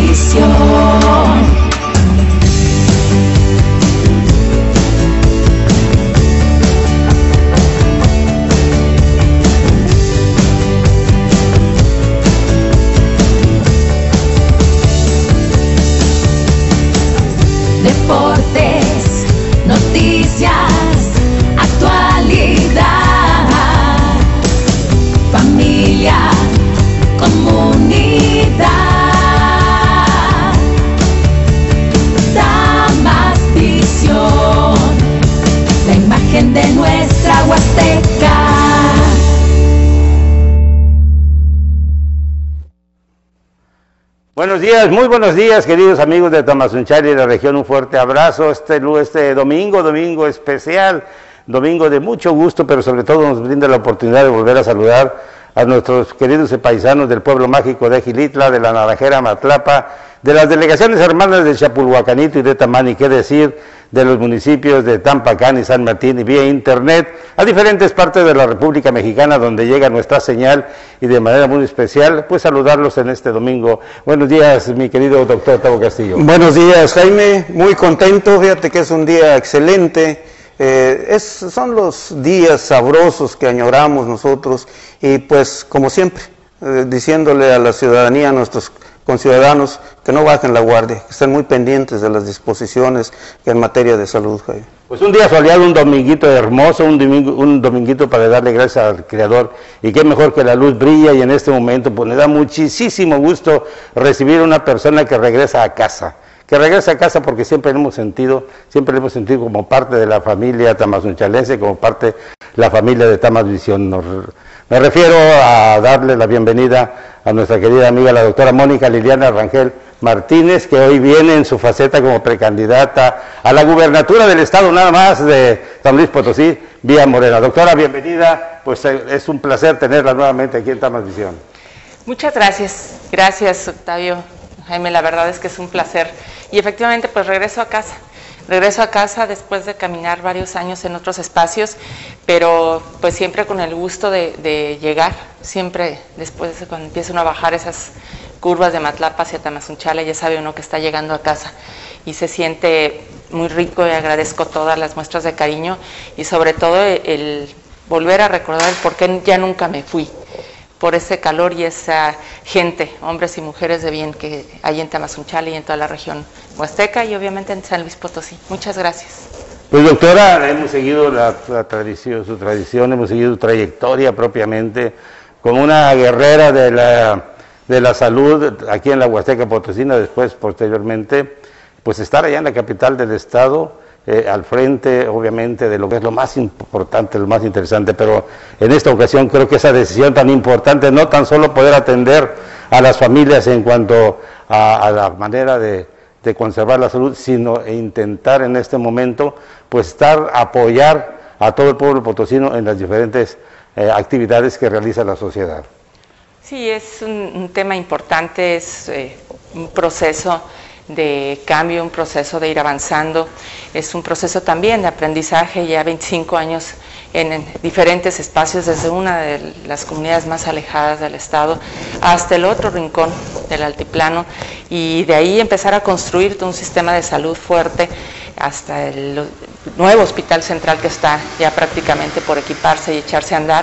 visión. Deportes, noticias, actualidad, familia, comunidad. Damas Visión, la imagen de nuestra Huasteca. Buenos días, muy buenos días, queridos amigos de Tamazunchale y la región. Un fuerte abrazo este domingo especial, domingo de mucho gusto, pero sobre todo nos brinda la oportunidad de volver a saludar a nuestros queridos paisanos del pueblo mágico de Gilitla, de la Naranjera Matlapa, de las delegaciones hermanas de Chapulhuacanito y de Tamani, qué decir, de los municipios de Tampacán y San Martín, y vía internet a diferentes partes de la República Mexicana donde llega nuestra señal, y de manera muy especial pues saludarlos en este domingo. Buenos días, mi querido doctor Tavo Castillo. Buenos días, Jaime, muy contento, fíjate que es un día excelente. Son los días sabrosos que añoramos nosotros, y pues como siempre diciéndole a la ciudadanía, a nuestros conciudadanos, que no bajen la guardia, que estén muy pendientes de las disposiciones en materia de salud, Jaime. Pues un día soleado, un dominguito hermoso, un dominguito para darle gracias al Creador, y qué mejor que la luz brilla, y en este momento pues me da muchísimo gusto recibir a una persona que regresa a casa, porque siempre lo hemos sentido como parte de la familia tamazunchalense, como parte de la familia de Tamas Visión. Me refiero a darle la bienvenida a nuestra querida amiga, la doctora Mónica Liliana Rangel Martínez, que hoy viene en su faceta como precandidata a la gubernatura del estado, nada más, de San Luis Potosí, vía Morena. Doctora, bienvenida, pues es un placer tenerla nuevamente aquí en Tamas Visión. Muchas gracias Octavio, Jaime, la verdad es que es un placer, y efectivamente pues regreso a casa después de caminar varios años en otros espacios, pero pues siempre con el gusto de llegar, siempre después de cuando empieza uno a bajar esas curvas de Matlapa hacia Tamazunchale, ya sabe uno que está llegando a casa y se siente muy rico, y agradezco todas las muestras de cariño, y sobre todo el volver a recordar el por qué ya nunca me fui, por ese calor y esa gente, hombres y mujeres de bien que hay en Tamazunchale y en toda la región huasteca, y obviamente en San Luis Potosí. Muchas gracias. Pues doctora, hemos seguido su tradición, hemos seguido su trayectoria propiamente, como una guerrera de la salud aquí en la Huasteca Potosina, después, posteriormente, pues estar allá en la capital del estado, al frente, obviamente, de lo que es lo más importante, lo más interesante, pero en esta ocasión creo que esa decisión tan importante, no tan solo poder atender a las familias en cuanto a la manera de conservar la salud, sino intentar en este momento, pues apoyar a todo el pueblo potosino en las diferentes actividades que realiza la sociedad. Sí, es un tema importante, es un proceso de cambio, un proceso de ir avanzando, es un proceso también de aprendizaje, ya 25 años en diferentes espacios, desde una de las comunidades más alejadas del estado hasta el otro rincón del altiplano, y de ahí empezar a construir todo un sistema de salud fuerte hasta el nuevo hospital central que está ya prácticamente por equiparse y echarse a andar,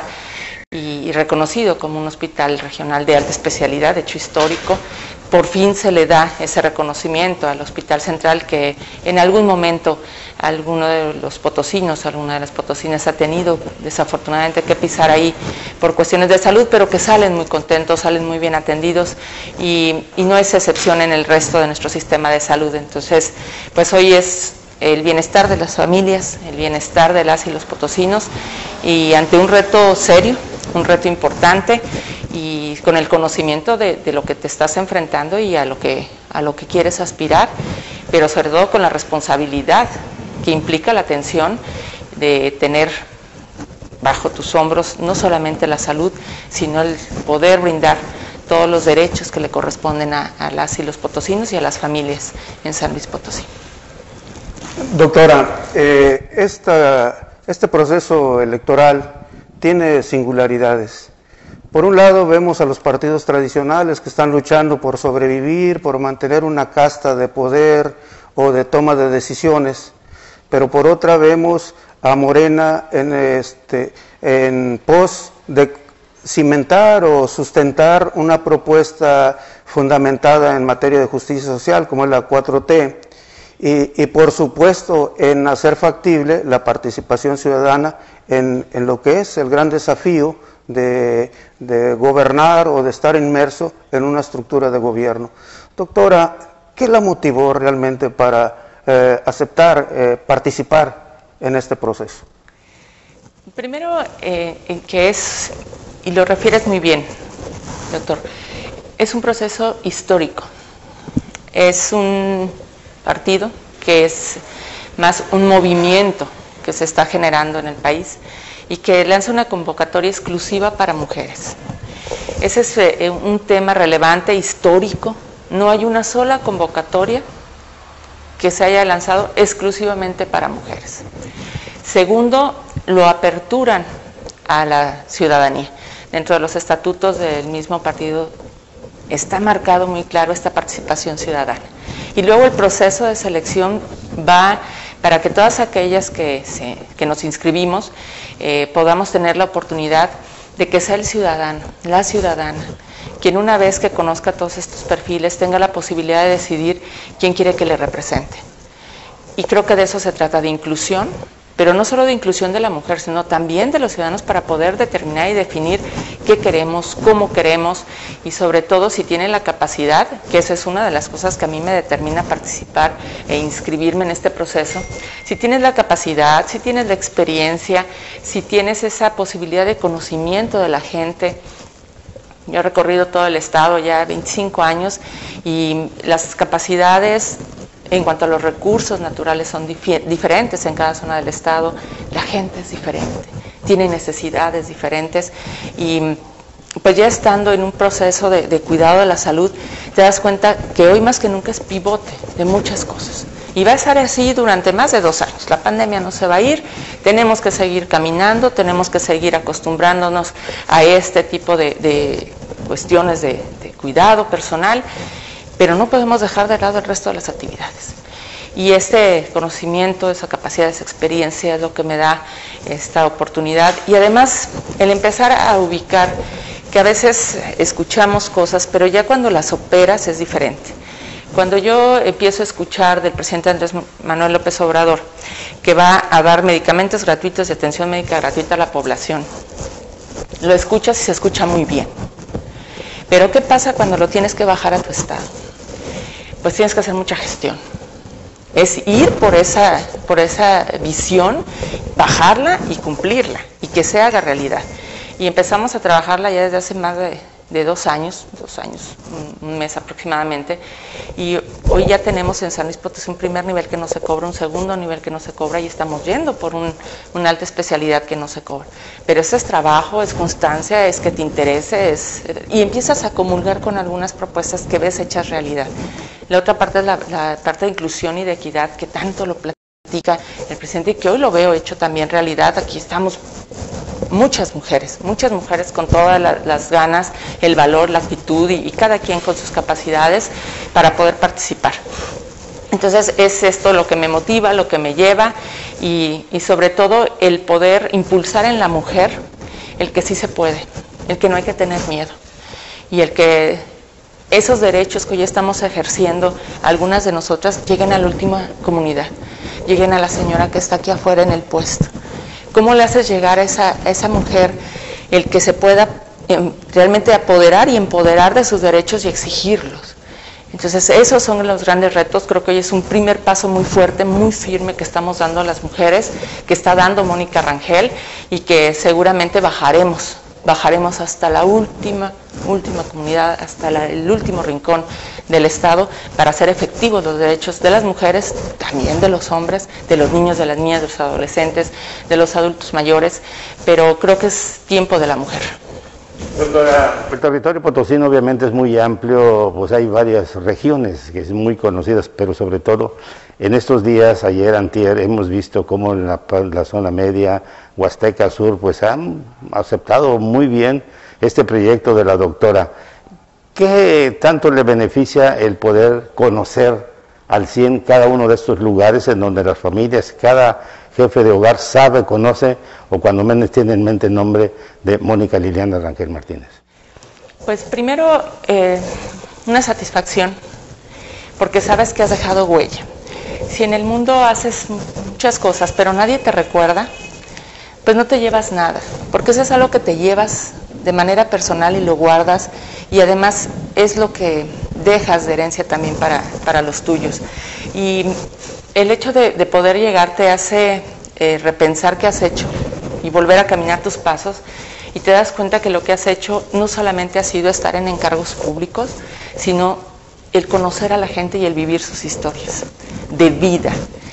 y reconocido como un hospital regional de alta especialidad, de hecho histórico. Por fin se le da ese reconocimiento al Hospital Central, que en algún momento alguno de los potosinos, alguna de las potosinas ha tenido desafortunadamente que pisar ahí por cuestiones de salud, pero que salen muy contentos, salen muy bien atendidos, y no es excepción en el resto de nuestro sistema de salud. Entonces, pues hoy es el bienestar de las familias, el bienestar de las y los potosinos, y ante un reto serio, un reto importante, y con el conocimiento de lo que te estás enfrentando y a lo que quieres aspirar, pero sobre todo con la responsabilidad que implica la atención de tener bajo tus hombros no solamente la salud, sino el poder brindar todos los derechos que le corresponden a las y los potosinos y a las familias en San Luis Potosí. Doctora, este proceso electoral tiene singularidades. Por un lado vemos a los partidos tradicionales que están luchando por sobrevivir, por mantener una casta de poder o de toma de decisiones, pero por otra vemos a Morena en pos de cimentar o sustentar una propuesta fundamentada en materia de justicia social como es la 4T y por supuesto en hacer factible la participación ciudadana en lo que es el gran desafío de gobernar o de estar inmerso en una estructura de gobierno. Doctora, ¿qué la motivó realmente para aceptar, participar en este proceso? Primero, que es, y lo refieres muy bien, doctor, es un proceso histórico, es un partido que es más un movimiento que se está generando en el país y que lanza una convocatoria exclusiva para mujeres. Ese es un tema relevante, histórico, no hay una sola convocatoria que se haya lanzado exclusivamente para mujeres. Segundo, lo aperturan a la ciudadanía. Dentro de los estatutos del mismo partido está marcado muy claro esta participación ciudadana. Y luego el proceso de selección va para que todas aquellas que nos inscribimos podamos tener la oportunidad de que sea el ciudadano, la ciudadana, quien una vez que conozca todos estos perfiles tenga la posibilidad de decidir quién quiere que le represente. Y creo que de eso se trata, de inclusión, pero no solo de inclusión de la mujer, sino también de los ciudadanos para poder determinar y definir qué queremos, cómo queremos y sobre todo si tienen la capacidad, que esa es una de las cosas que a mí me determina participar e inscribirme en este proceso, si tienes la capacidad, si tienes la experiencia, si tienes esa posibilidad de conocimiento de la gente. Yo he recorrido todo el estado ya 25 años y las capacidades en cuanto a los recursos naturales son diferentes en cada zona del estado, la gente es diferente, tiene necesidades diferentes y pues ya estando en un proceso de cuidado de la salud, te das cuenta que hoy más que nunca es pivote de muchas cosas. Y va a estar así durante más de 2 años, la pandemia no se va a ir, tenemos que seguir caminando, tenemos que seguir acostumbrándonos a este tipo de cuestiones de cuidado personal, pero no podemos dejar de lado el resto de las actividades. Y este conocimiento, esa capacidad, esa experiencia es lo que me da esta oportunidad. Y además, el empezar a ubicar que a veces escuchamos cosas, pero ya cuando las operas es diferente. Cuando yo empiezo a escuchar del presidente Andrés Manuel López Obrador que va a dar medicamentos gratuitos y atención médica gratuita a la población, lo escuchas y se escucha muy bien. Pero ¿qué pasa cuando lo tienes que bajar a tu estado? Pues tienes que hacer mucha gestión. Es ir por esa visión, bajarla y cumplirla, y que se haga realidad. Y empezamos a trabajarla ya desde hace más de 2 años, un mes aproximadamente, y hoy ya tenemos en San Luis Potosí un primer nivel que no se cobra, un segundo nivel que no se cobra, y estamos yendo por una alta especialidad que no se cobra. Pero eso es trabajo, es constancia, es que te interese, y empiezas a comulgar con algunas propuestas que ves hechas realidad. La otra parte es la parte de inclusión y de equidad, que tanto lo platica el presidente y que hoy lo veo hecho también realidad. Aquí estamos muchas mujeres con todas las ganas, el valor, la actitud y cada quien con sus capacidades para poder participar. Entonces es esto lo que me motiva, lo que me lleva y sobre todo el poder impulsar en la mujer el que sí se puede, el que no hay que tener miedo y el que esos derechos que hoy estamos ejerciendo, algunas de nosotras, lleguen a la última comunidad, lleguen a la señora que está aquí afuera en el puesto. ¿Cómo le haces llegar a esa mujer el que se pueda realmente apoderar y empoderar de sus derechos y exigirlos? Entonces esos son los grandes retos. Creo que hoy es un primer paso muy fuerte, muy firme que estamos dando a las mujeres, que está dando Mónica Rangel y que seguramente bajaremos hasta la última comunidad, hasta el último rincón del Estado para hacer efectivos los derechos de las mujeres, también de los hombres, de los niños, de las niñas, de los adolescentes, de los adultos mayores, pero creo que es tiempo de la mujer. Doctora, el territorio potosino obviamente es muy amplio, pues hay varias regiones que son muy conocidas, pero sobre todo en estos días, ayer, antier, hemos visto cómo en la zona media, Huasteca Sur, pues han aceptado muy bien este proyecto de la doctora. ¿Qué tanto le beneficia el poder conocer al 100 cada uno de estos lugares en donde las familias, cada jefe de hogar sabe, conoce o cuando menos tiene en mente el nombre de Mónica Liliana Rangel Martínez? Pues primero, una satisfacción, porque sabes que has dejado huella. Si en el mundo haces muchas cosas, pero nadie te recuerda, pues no te llevas nada, porque eso es algo que te llevas de manera personal y lo guardas, y además es lo que dejas de herencia también para los tuyos. Y el hecho de poder llegar te hace repensar qué has hecho y volver a caminar tus pasos, y te das cuenta que lo que has hecho no solamente ha sido estar en encargos públicos, sino el conocer a la gente y el vivir sus historias de vida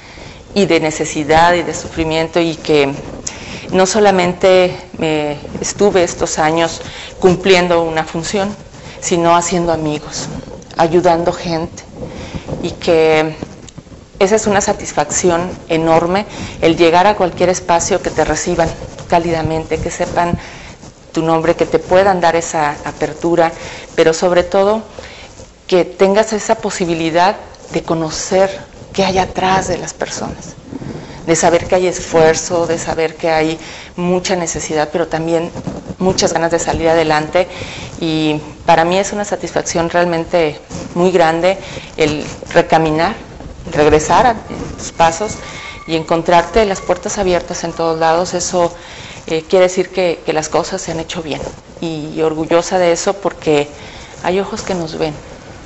y de necesidad y de sufrimiento, y que no solamente estuve estos años cumpliendo una función, sino haciendo amigos, ayudando gente, y que esa es una satisfacción enorme, el llegar a cualquier espacio que te reciban cálidamente, que sepan tu nombre, que te puedan dar esa apertura, pero sobre todo que tengas esa posibilidad de conocer qué hay atrás de las personas, de saber que hay esfuerzo, de saber que hay mucha necesidad, pero también muchas ganas de salir adelante. Y para mí es una satisfacción realmente muy grande el recaminar, regresar a tus pasos y encontrarte las puertas abiertas en todos lados. Eso quiere decir que las cosas se han hecho bien, y orgullosa de eso, porque hay ojos que nos ven.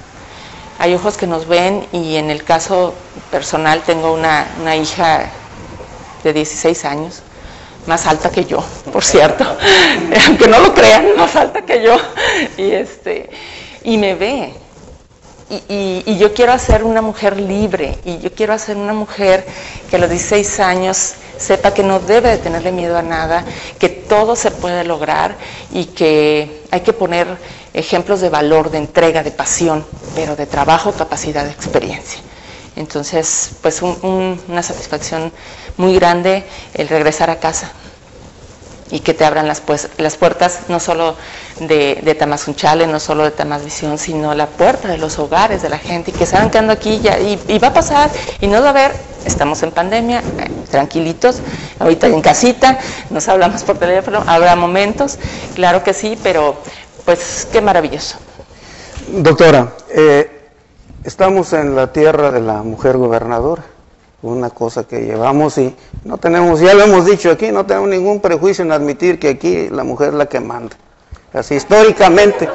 Hay ojos que nos ven, y en el caso personal tengo una hija de 16 años, más alta que yo, por cierto, aunque no lo crean, más alta que yo, y me ve. Y yo quiero hacer una mujer libre, y yo quiero hacer una mujer que a los 16 años sepa que no debe de tenerle miedo a nada, que todo se puede lograr, y que hay que poner ejemplos de valor, de entrega, de pasión, pero de trabajo, capacidad, de experiencia. Entonces, pues una satisfacción muy grande el regresar a casa y que te abran las puertas, no solo de Tamazunchale, no solo de Tamazvisión, sino la puerta de los hogares de la gente, y que saben que ando aquí ya, y va a pasar, y no va a haber, estamos en pandemia, tranquilitos, ahorita en casita, nos hablamos por teléfono, habrá momentos, claro que sí, pero pues qué maravilloso. Doctora, estamos en la tierra de la mujer gobernadora, una cosa que llevamos, y no tenemos, ya lo hemos dicho aquí, no tenemos ningún prejuicio en admitir que aquí la mujer es la que manda. Así históricamente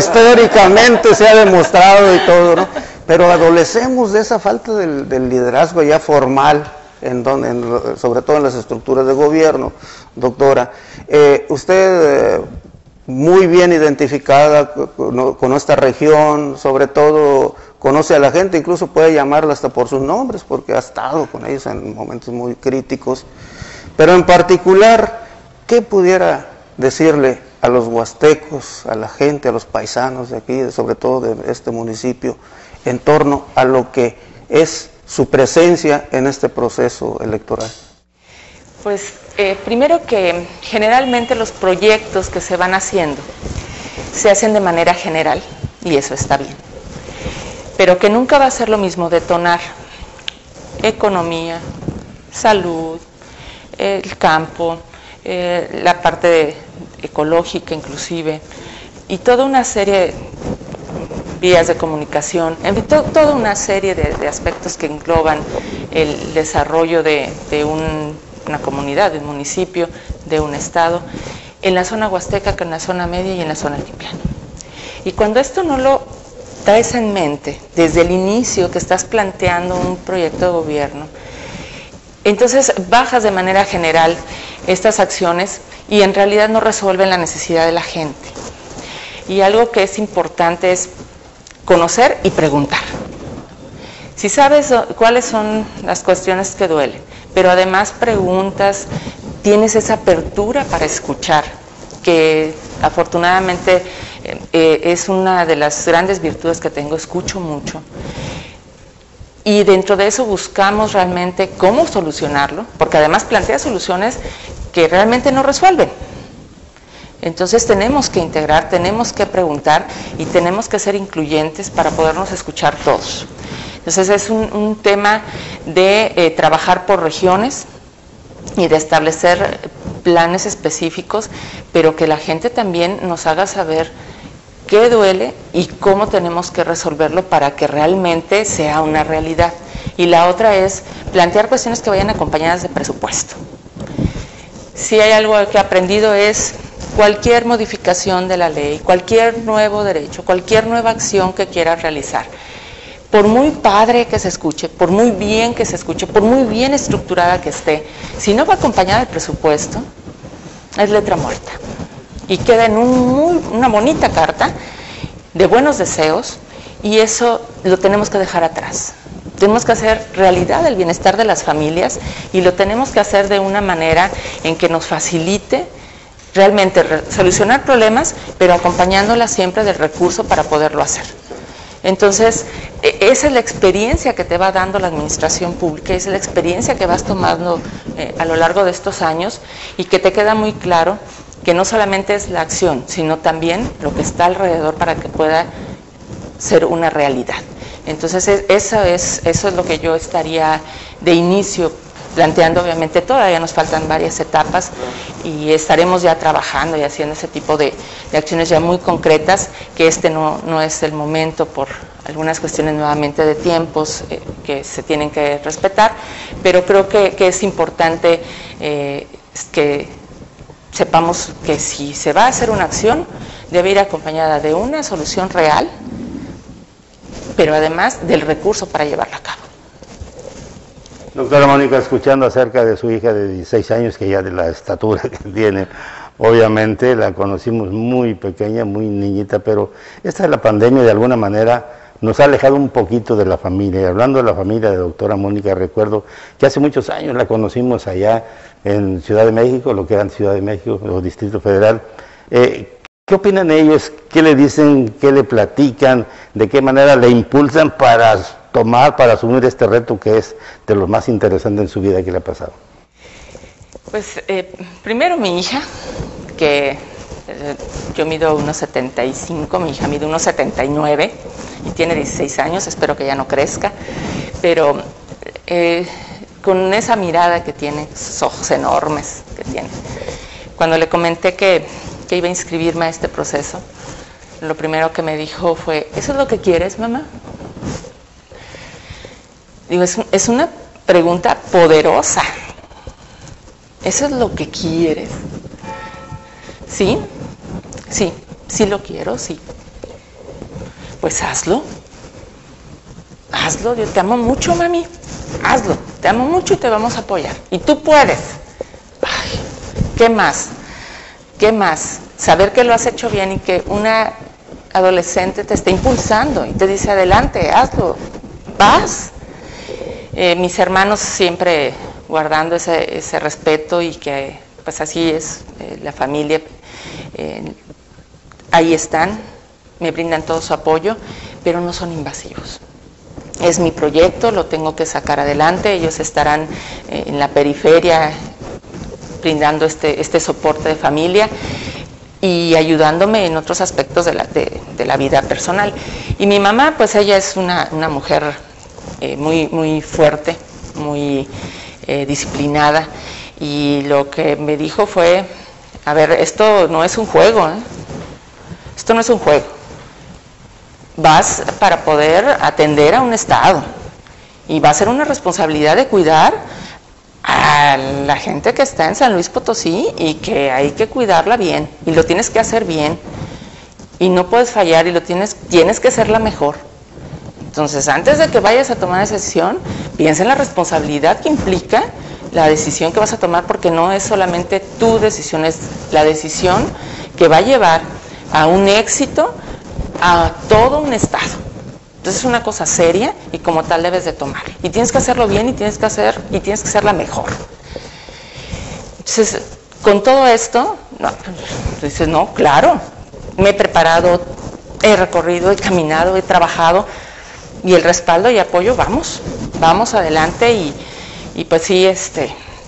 se ha demostrado y todo, ¿no? Pero adolecemos de esa falta del liderazgo ya formal, sobre todo en las estructuras de gobierno. Doctora, usted muy bien identificada con esta región, sobre todo conoce a la gente, incluso puede llamarla hasta por sus nombres, porque ha estado con ellos en momentos muy críticos. Pero en particular, ¿qué pudiera decirle a los huastecos, a la gente, a los paisanos de aquí, sobre todo de este municipio, en torno a lo que es su presencia en este proceso electoral? Pues primero, que generalmente los proyectos que se van haciendo se hacen de manera general, y eso está bien, pero que nunca va a ser lo mismo detonar economía, salud, el campo, la parte ecológica inclusive, y toda una serie de vías de comunicación, en fin, toda una serie de aspectos que engloban el desarrollo de una comunidad, de un municipio, de un estado, en la zona huasteca, que en la zona media y en la zona altiplano. Y cuando esto no lo traes en mente desde el inicio que estás planteando un proyecto de gobierno, entonces bajas de manera general estas acciones y en realidad no resuelven la necesidad de la gente. Y algo que es importante es conocer y preguntar. Si sabes cuáles son las cuestiones que duelen, pero además preguntas, tienes esa apertura para escuchar, que afortunadamente es una de las grandes virtudes que tengo, escucho mucho. Y dentro de eso buscamos realmente cómo solucionarlo, porque además plantea soluciones que realmente no resuelven. Entonces tenemos que integrar, tenemos que preguntar y tenemos que ser incluyentes para podernos escuchar todos. Entonces es un tema de trabajar por regiones y de establecer planes específicos, pero que la gente también nos haga saber qué duele y cómo tenemos que resolverlo para que realmente sea una realidad. Y la otra es plantear cuestiones que vayan acompañadas de presupuesto. Si hay algo que he aprendido es cualquier modificación de la ley, cualquier nuevo derecho, cualquier nueva acción que quieras realizar, por muy padre que se escuche, por muy bien que se escuche, por muy bien estructurada que esté, si no va acompañada del presupuesto, es letra muerta. Y queda en una bonita carta de buenos deseos, y eso lo tenemos que dejar atrás. Tenemos que hacer realidad el bienestar de las familias, y lo tenemos que hacer de una manera en que nos facilite realmente solucionar problemas, pero acompañándola siempre del recurso para poderlo hacer. Entonces, esa es la experiencia que te va dando la administración pública, esa es la experiencia que vas tomando a lo largo de estos años, y que te queda muy claro que no solamente es la acción, sino también lo que está alrededor para que pueda ser una realidad. Entonces, eso es lo que yo estaría de inicio planteando. Obviamente todavía nos faltan varias etapas y estaremos ya trabajando y haciendo ese tipo de acciones ya muy concretas, que no es el momento por algunas cuestiones nuevamente de tiempos que se tienen que respetar, pero creo que es importante que sepamos que si se va a hacer una acción, debe ir acompañada de una solución real, pero además del recurso para llevarla a cabo. Doctora Mónica, escuchando acerca de su hija de 16 años, que ya de la estatura que tiene, obviamente la conocimos muy pequeña, muy niñita, pero esta de la pandemia de alguna manera nos ha alejado un poquito de la familia. Y hablando de la familia de doctora Mónica, recuerdo que hace muchos años la conocimos allá en Ciudad de México, lo que era Ciudad de México o Distrito Federal. ¿Qué opinan ellos? ¿Qué le dicen? ¿Qué le platican? ¿De qué manera le impulsan para asumir este reto que es de los más interesantes en su vida que le ha pasado? Pues primero mi hija, que yo mido 1,75, mi hija mide 1,79 y tiene 16 años, espero que ya no crezca, pero con esa mirada que tiene, esos ojos enormes que tiene. Cuando le comenté que iba a inscribirme a este proceso, lo primero que me dijo fue: ¿eso es lo que quieres, mamá? Digo, es una pregunta poderosa. ¿Eso es lo que quieres? ¿Sí? Sí, sí lo quiero, sí. Pues hazlo. Hazlo, yo te amo mucho, mami. Hazlo, te amo mucho y te vamos a apoyar. Y tú puedes. Ay, ¿qué más? ¿Qué más? Saber que lo has hecho bien y que una adolescente te está impulsando y te dice: adelante, hazlo, vas. Mis hermanos siempre guardando ese respeto, y que pues así es la familia, ahí están, me brindan todo su apoyo, pero no son invasivos. Es mi proyecto, lo tengo que sacar adelante, ellos estarán en la periferia brindando este soporte de familia y ayudándome en otros aspectos de la vida personal. Y mi mamá, pues ella es una mujer muy fuerte, muy disciplinada, y lo que me dijo fue: a ver, esto no es un juego, esto no es un juego. Vas para poder atender a un estado y va a ser una responsabilidad de cuidar a la gente que está en San Luis Potosí, y que hay que cuidarla bien y lo tienes que hacer bien y no puedes fallar y tienes que ser la mejor. Entonces, antes de que vayas a tomar esa decisión, piensa en la responsabilidad que implica la decisión que vas a tomar, porque no es solamente tu decisión, es la decisión que va a llevar a un éxito a todo un estado. Entonces es una cosa seria y como tal debes de tomar. Y tienes que hacerlo bien y tienes que ser la mejor. Entonces, con todo esto, dices: no, claro, me he preparado, he recorrido, he caminado, he trabajado, y el respaldo y apoyo, vamos adelante, y pues sí,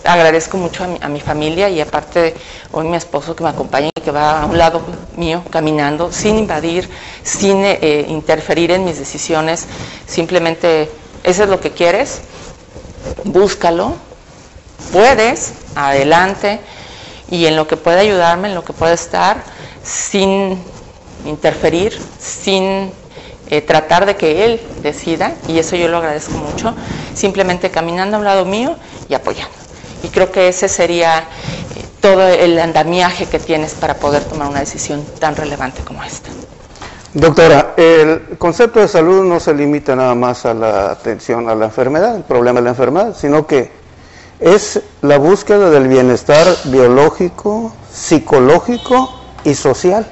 agradezco mucho a mi familia y aparte hoy mi esposo que me acompaña y que va a un lado mío caminando sin invadir, sin interferir en mis decisiones, simplemente eso es lo que quieres, búscalo, puedes, adelante, y en lo que pueda ayudarme, en lo que pueda estar, sin interferir, sin tratar de que él decida, y eso yo lo agradezco mucho, simplemente caminando a un lado mío y apoyando. Y creo que ese sería todo el andamiaje que tienes para poder tomar una decisión tan relevante como esta. Doctora, el concepto de salud no se limita nada más a la atención a la enfermedad, el problema de la enfermedad, sino que es la búsqueda del bienestar biológico, psicológico y social.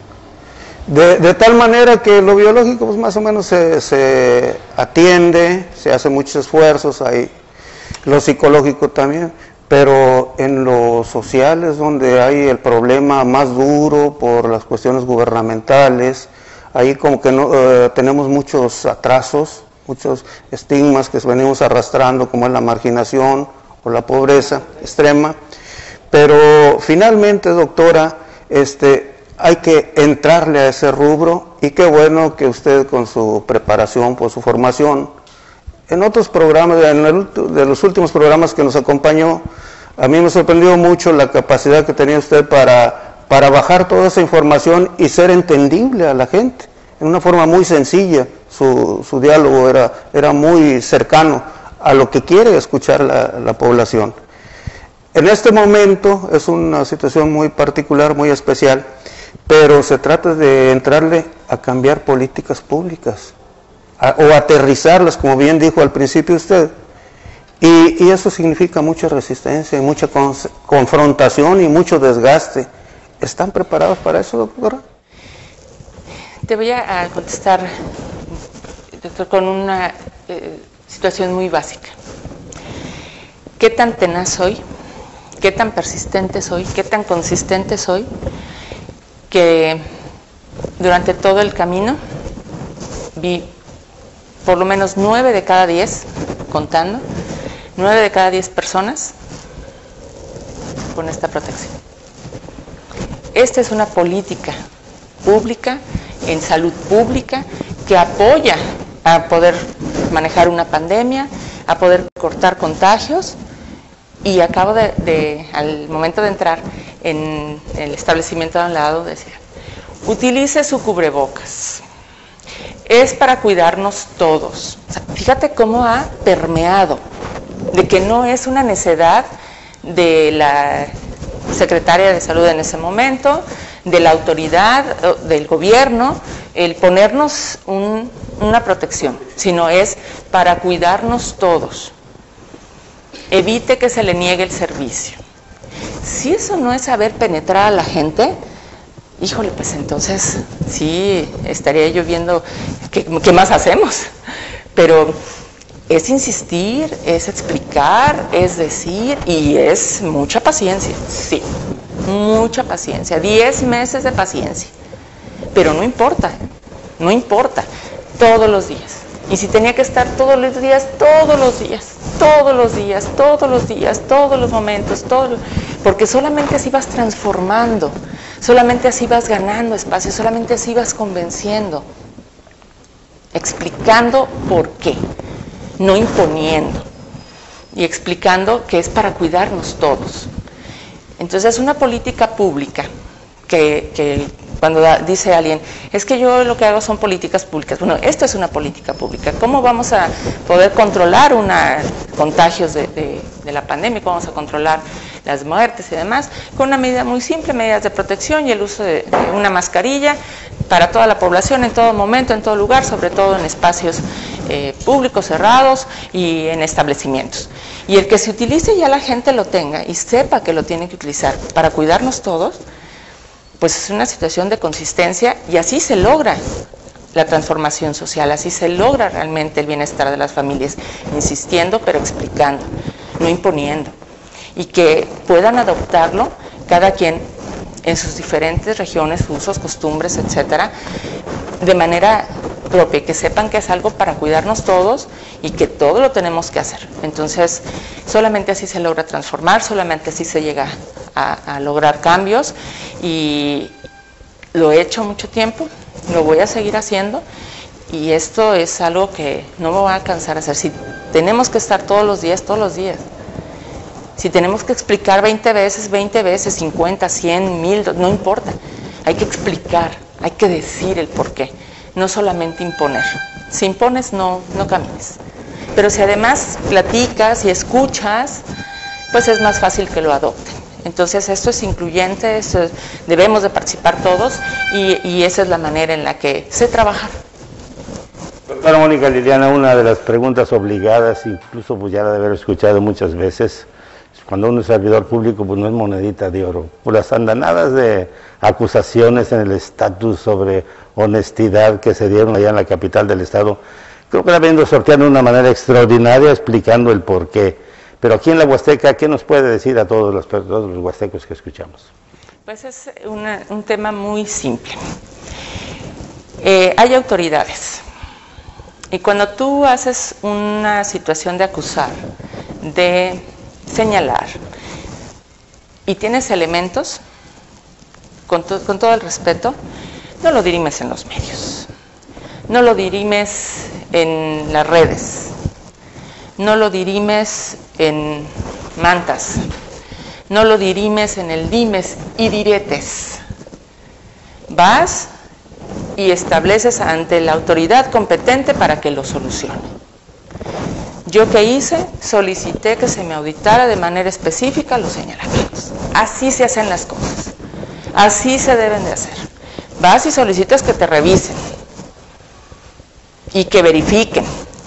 De tal manera que lo biológico pues más o menos se atiende, se hace muchos esfuerzos ahí, lo psicológico también, pero en lo social es donde hay el problema más duro por las cuestiones gubernamentales, ahí como que no, tenemos muchos atrasos, muchos estigmas que venimos arrastrando, como es la marginación o la pobreza extrema, pero finalmente, doctora, hay que entrarle a ese rubro, y qué bueno que usted con su preparación, por su formación, en otros programas, de los últimos programas que nos acompañó, a mí me sorprendió mucho la capacidad que tenía usted para bajar toda esa información y ser entendible a la gente, en una forma muy sencilla. Su diálogo era muy cercano a lo que quiere escuchar la población. En este momento es una situación muy particular, muy especial, pero se trata de entrarle a cambiar políticas públicas, o aterrizarlas, como bien dijo al principio usted, y eso significa mucha resistencia, y mucha confrontación y mucho desgaste. ¿Están preparados para eso, doctora? Te voy a contestar, doctor, con una situación muy básica. ¿Qué tan tenaz soy? ¿Qué tan persistente soy? ¿Qué tan consistente soy? Que durante todo el camino vi por lo menos 9 de cada 10, contando, 9 de cada 10 personas con esta protección. Esta es una política pública, en salud pública, que apoya a poder manejar una pandemia, a poder cortar contagios, y acabo al momento de entrar en el establecimiento de un lado, decía, utilice su cubrebocas. Es para cuidarnos todos. O sea, fíjate cómo ha permeado, de que no es una necedad de la secretaria de salud en ese momento, de la autoridad, del gobierno, el ponernos una protección, sino es para cuidarnos todos. Evite que se le niegue el servicio. Si eso no es saber penetrar a la gente, híjole, pues entonces sí, estaría yo viendo qué más hacemos. Pero es insistir, es explicar, es decir, y es mucha paciencia, sí, mucha paciencia, 10 meses de paciencia. Pero no importa, no importa, todos los días. Y si tenía que estar todos los días, todos los días, todos los días, todos los días, todos los momentos, porque solamente así vas transformando, solamente así vas ganando espacio, solamente así vas convenciendo, explicando por qué, no imponiendo, y explicando que es para cuidarnos todos. Entonces es una política pública que cuando dice alguien, es que yo lo que hago son políticas públicas. Bueno, esto es una política pública. ¿Cómo vamos a poder controlar contagios de la pandemia? ¿Cómo vamos a controlar las muertes y demás? Con una medida muy simple, medidas de protección y el uso de una mascarilla para toda la población, en todo momento, en todo lugar, sobre todo en espacios públicos, cerrados y en establecimientos. Y el que se utilice ya la gente lo tenga y sepa que lo tiene que utilizar para cuidarnos todos, pues es una situación de consistencia, y así se logra la transformación social, así se logra realmente el bienestar de las familias, insistiendo pero explicando, no imponiendo, y que puedan adoptarlo cada quien en sus diferentes regiones, usos, costumbres, etcétera, de manera propia y que sepan que es algo para cuidarnos todos y que todo lo tenemos que hacer. Entonces, solamente así se logra transformar, solamente así se llega a lograr cambios, y lo he hecho mucho tiempo, lo voy a seguir haciendo, y esto es algo que no me voy a cansar de hacer. Si tenemos que estar todos los días, si tenemos que explicar 20 veces, 50, 100, 1000, no importa, hay que explicar, hay que decir el porqué, no solamente imponer. Si impones, no camines. Pero si además platicas y escuchas, pues es más fácil que lo adopten. Entonces esto es incluyente, debemos de participar todos, y esa es la manera en la que sé trabajar. Doctora Mónica Liliana, una de las preguntas obligadas, incluso pues ya la de haber escuchado muchas veces, cuando uno es servidor público, pues no es monedita de oro. Por las andanadas de acusaciones en el estatus sobre honestidad que se dieron allá en la capital del estado, creo que la venido sorteando de una manera extraordinaria, explicando el porqué. Pero aquí en la Huasteca, ¿qué nos puede decir a todos los huastecos que escuchamos? Pues es un tema muy simple. Hay autoridades. Y cuando tú haces una situación de acusar, de señalar, y tienes elementos, con todo el respeto, no lo dirimes en los medios, no lo dirimes en las redes, no lo dirimes en mantas, no lo dirimes en el dimes y diretes. Vas y estableces ante la autoridad competente para que lo solucione. ¿Yo qué hice? Solicité que se me auditara de manera específica los señalamientos. Así se hacen las cosas, así se deben de hacer. Vas y solicitas que te revisen y que verifiquen,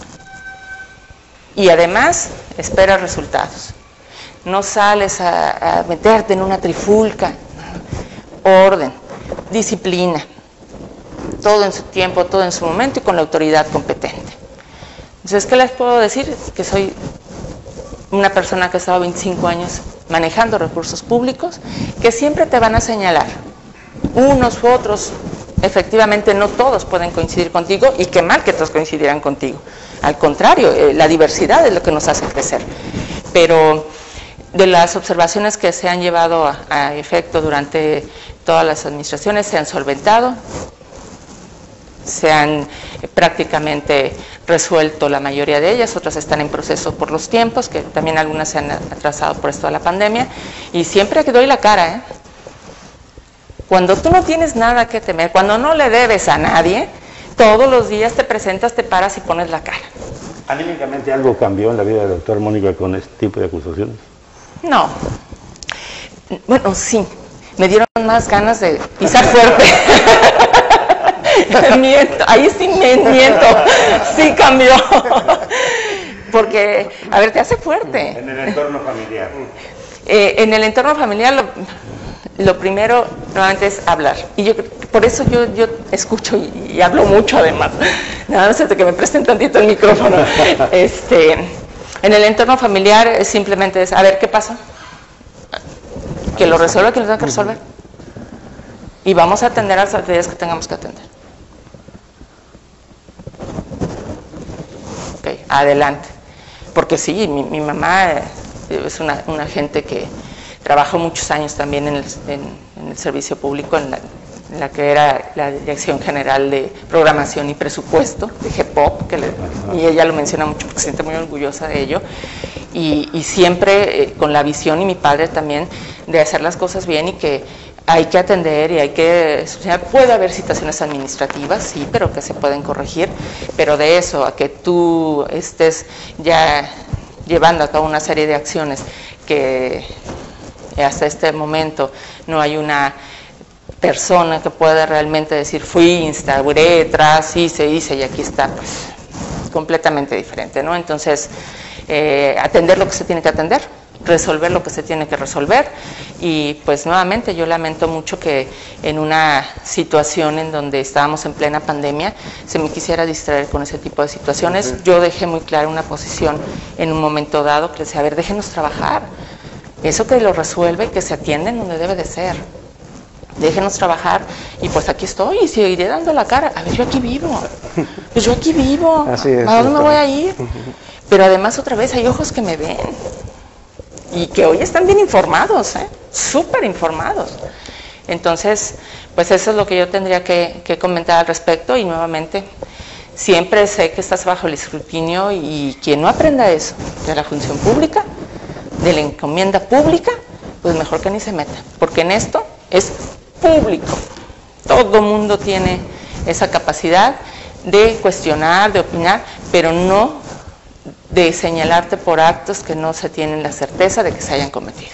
y además esperas resultados. No sales a meterte en una trifulca. Orden, disciplina, todo en su tiempo, todo en su momento y con la autoridad competente. Entonces, ¿qué les puedo decir? Que soy una persona que ha estado 25 años manejando recursos públicos, que siempre te van a señalar, unos u otros. Efectivamente, no todos pueden coincidir contigo, y qué mal que todos coincidieran contigo. Al contrario, la diversidad es lo que nos hace crecer. Pero de las observaciones que se han llevado a efecto durante todas las administraciones, se han solventado, se han prácticamente resuelto la mayoría de ellas, otras están en proceso por los tiempos, que también algunas se han atrasado por esto de la pandemia, y siempre que doy la cara, cuando tú no tienes nada que temer, cuando no le debes a nadie, todos los días te presentas, te paras y pones la cara. ¿Anímicamente algo cambió en la vida del doctor Mónica con este tipo de acusaciones? No. Bueno, sí. Me dieron más ganas de pisar fuerte. Miento. Ahí sí me miento. Sí cambió. Porque, a ver, te hace fuerte. En el entorno familiar. En el entorno familiar lo primero nuevamente es hablar, y por eso yo escucho y hablo mucho, además, nada más hasta que me presten tantito el micrófono. En el entorno familiar simplemente es, a ver, ¿qué pasa? Que lo resuelva quien lo tenga que resolver, y vamos a atender a las actividades que tengamos que atender. Ok, adelante. Porque sí, mi mamá es una gente que trabajó muchos años también en el servicio público, en la que era la Dirección General de Programación y Presupuesto, de GEPOP, y ella lo menciona mucho porque se siente muy orgullosa de ello, y siempre con la visión, y mi padre también, de hacer las cosas bien, y que hay que atender y hay que solucionar. Puede haber situaciones administrativas, sí, pero que se pueden corregir, pero de eso a que tú estés ya llevando a cabo una serie de acciones que hasta este momento no hay una persona que pueda realmente decir fui, instauré, hice y aquí está, pues completamente diferente, ¿no? Entonces, atender lo que se tiene que atender, resolver lo que se tiene que resolver, y pues nuevamente yo lamento mucho que en una situación en donde estábamos en plena pandemia se me quisiera distraer con ese tipo de situaciones. Yo dejé muy clara una posición en un momento dado que decía, a ver, déjenos trabajar. Eso que lo resuelve, que se atiende en donde debe de ser. déjenos trabajar, y pues aquí estoy, y seguiré dando la cara. A ver, yo aquí vivo, pues yo aquí vivo, Así es, ¿a dónde me voy a ir? Pero además otra vez hay ojos que me ven, y que hoy están bien informados, súper informados. Entonces, pues eso es lo que yo tendría que comentar al respecto, y nuevamente, siempre sé que estás bajo el escrutinio, y quien no aprenda eso de la función pública, de la encomienda pública, pues mejor que ni se meta, porque en esto es público. Todo mundo tiene esa capacidad de cuestionar, de opinar, pero no de señalarte por actos que no se tienen la certeza de que se hayan cometido.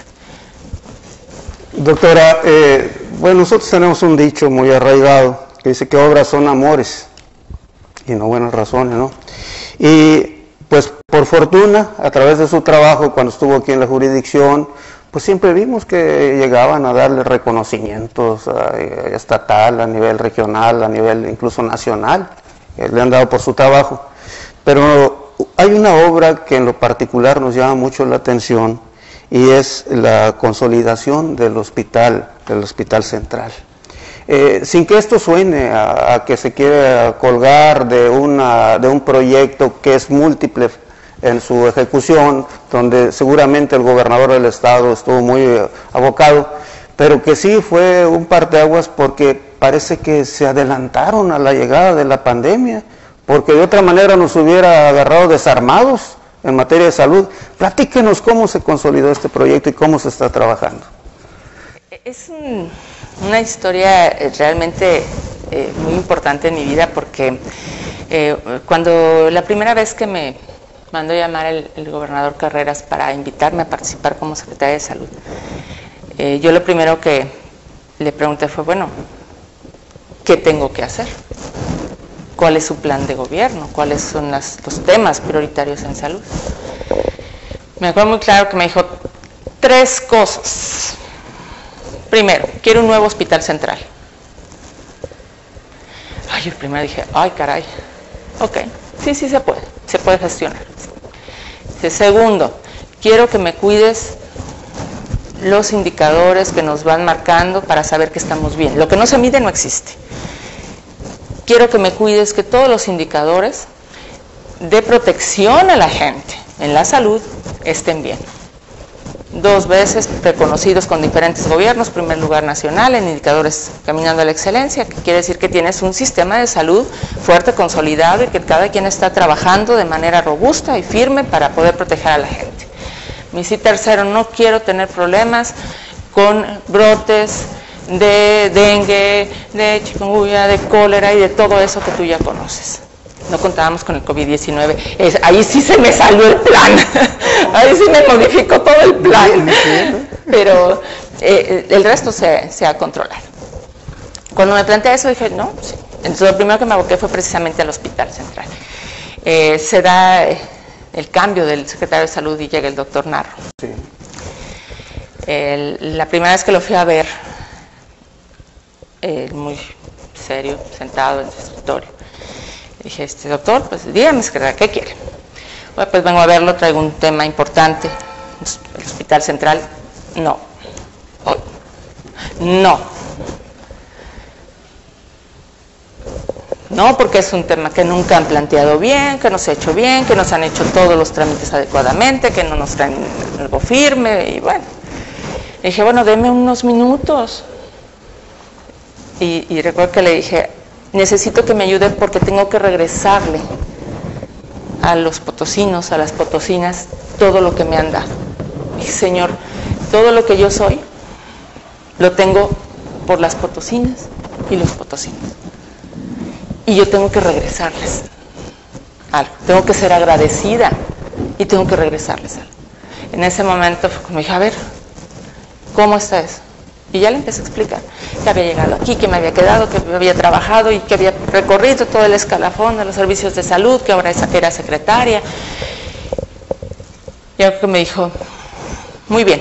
Doctora, bueno, nosotros tenemos un dicho muy arraigado que dice que obras son amores y no buenas razones, ¿no? Y pues por fortuna, a través de su trabajo, cuando estuvo aquí en la jurisdicción, pues siempre vimos que llegaban a darle reconocimientos estatal, a nivel regional, a nivel incluso nacional, le han dado por su trabajo. Pero hay una obra que en lo particular nos llama mucho la atención, y es la consolidación del hospital central. Sin que esto suene a que se quiere colgar de un proyecto que es múltiple en su ejecución, donde seguramente el gobernador del estado estuvo muy abocado, pero que sí fue un parteaguas porque parece que se adelantaron a la llegada de la pandemia, porque de otra manera nos hubiera agarrado desarmados en materia de salud. Platíquenos cómo se consolidó este proyecto y cómo se está trabajando. Es una historia realmente muy importante en mi vida, porque cuando la primera vez que me mandó llamar el gobernador Carreras para invitarme a participar como secretaria de salud, yo lo primero que le pregunté fue, bueno, ¿qué tengo que hacer? ¿Cuál es su plan de gobierno? ¿Cuáles son los temas prioritarios en salud? Me acuerdo muy claro que me dijo 3 cosas. Primero, quiero un nuevo hospital central. Ay, yo primero dije, ay, caray. Ok, sí se puede gestionar. Segundo, quiero que me cuides los indicadores que nos van marcando para saber que estamos bien. Lo que no se mide no existe. Quiero que me cuides que todos los indicadores de protección a la gente en la salud estén bien. 2 veces reconocidos con diferentes gobiernos, primer lugar nacional en indicadores caminando a la excelencia, que quiere decir que tienes un sistema de salud fuerte, consolidado, y que cada quien está trabajando de manera robusta y firme para poder proteger a la gente. Y tercero, no quiero tener problemas con brotes de dengue, de chikungunya, de cólera y de todo eso que tú ya conoces. No contábamos con el COVID-19, ahí sí se me salió el plan, ahí sí me modificó todo el plan, pero el resto se ha controlado. Cuando me planteé eso dije, no, sí. Entonces lo primero que me aboqué fue precisamente al Hospital Central. Se da el cambio del secretario de Salud y llega el doctor Narro. Sí. La primera vez que lo fui a ver, muy serio, sentado en su escritorio, dije, doctor, pues dígame, ¿qué quiere? Bueno, pues vengo a verlo, traigo un tema importante. El Hospital Central, no. No, porque es un tema que nunca han planteado bien, que no se ha hecho bien, que no se han hecho todos los trámites adecuadamente, que no nos traen algo firme, y bueno. Le dije, bueno, deme unos minutos. Y recuerdo que le dije, necesito que me ayude porque tengo que regresarle a los potosinos, a las potosinas, todo lo que me han dado. Dije, señor, todo lo que yo soy, lo tengo por las potosinas y los potosinos. Y yo tengo que regresarles algo, tengo que ser agradecida y tengo que regresarles algo. En ese momento fue como dije, a ver, ¿cómo está eso? Y ya le empecé a explicar que había llegado aquí, que me había quedado, que había trabajado y que había recorrido todo el escalafón de los servicios de salud, que ahora era secretaria. Y algo que me dijo, muy bien.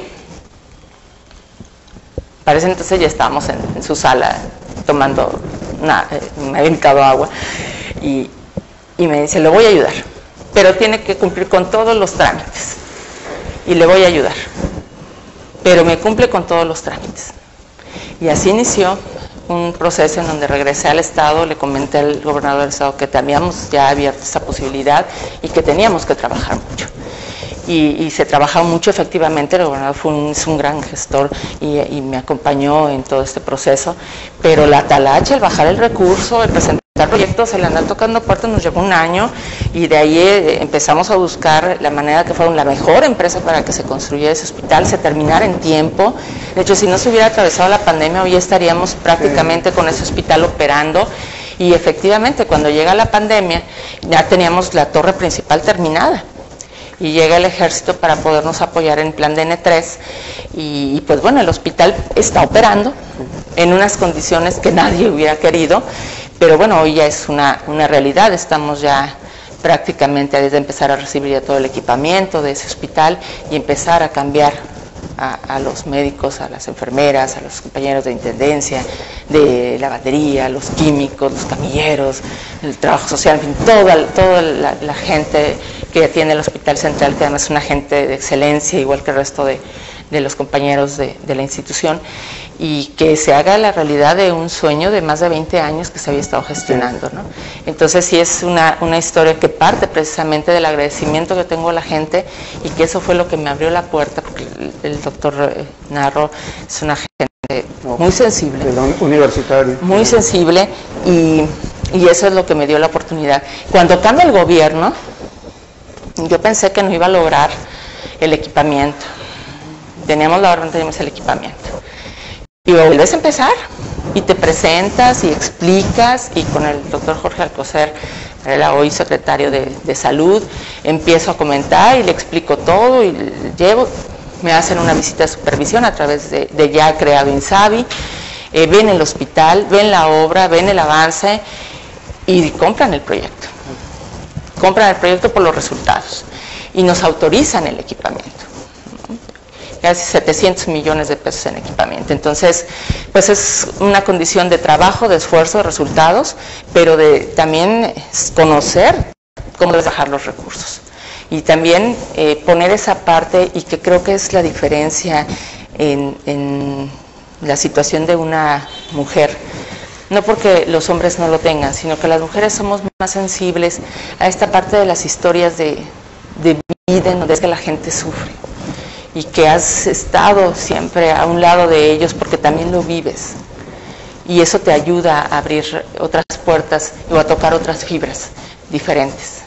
Para ese entonces ya estábamos en su sala tomando, me había invitado agua, y me dice, le voy a ayudar, pero tiene que cumplir con todos los trámites. Y le voy a ayudar, pero me cumple con todos los trámites. Y así inició un proceso en donde regresé al Estado, le comenté al gobernador del Estado que teníamos ya abierta esa posibilidad y que teníamos que trabajar mucho. Y se trabajó mucho efectivamente, el gobernador es un gran gestor y me acompañó en todo este proceso, pero la talacha, el bajar el recurso, el presentar proyectos, el andar tocando puertas nos llevó un año y de ahí empezamos a buscar la manera que fuera la mejor empresa para que se construyera ese hospital, se terminara en tiempo. De hecho, si no se hubiera atravesado la pandemia, hoy estaríamos prácticamente con ese hospital operando. Y efectivamente, cuando llega la pandemia, ya teníamos la torre principal terminada. Y llega el ejército para podernos apoyar en plan DN3 y pues bueno, el hospital está operando en unas condiciones que nadie hubiera querido, pero bueno, hoy ya es una realidad, estamos ya prácticamente desde empezar a recibir ya todo el equipamiento de ese hospital y empezar a cambiar a los médicos, a las enfermeras, a los compañeros de intendencia, de lavandería, los químicos, los camilleros, el trabajo social, en fin, toda la gente que atiende el Hospital Central, que además es una gente de excelencia, igual que el resto de los compañeros de la institución, y que se haga la realidad de un sueño de más de 20 años que se había estado gestionando, ¿no? Entonces sí es una historia que parte precisamente del agradecimiento que tengo a la gente y que eso fue lo que me abrió la puerta, porque el doctor Narro es una gente muy sensible. Universitario. Muy sensible y eso es lo que me dio la oportunidad. Cuando cambia el gobierno, yo pensé que no iba a lograr el equipamiento. Teníamos la orden, teníamos el equipamiento. Y vuelves a empezar y te presentas y explicas, y con el doctor Jorge Alcocer, era hoy secretario de Salud, empiezo a comentar y le explico todo y me hacen una visita de supervisión a través de ya creado INSABI, ven el hospital, ven la obra, ven el avance y compran el proyecto. Compran el proyecto por los resultados y nos autorizan el equipamiento. Casi 700 millones de pesos en equipamiento. Entonces, pues es una condición de trabajo, de esfuerzo, de resultados, pero de también conocer cómo bajar los recursos. Y también poner esa parte, y que creo que es la diferencia en la situación de una mujer. No porque los hombres no lo tengan, sino que las mujeres somos más sensibles a esta parte de las historias de vida en donde es que la gente sufre. Y que has estado siempre a un lado de ellos porque también lo vives. Y eso te ayuda a abrir otras puertas o a tocar otras fibras diferentes.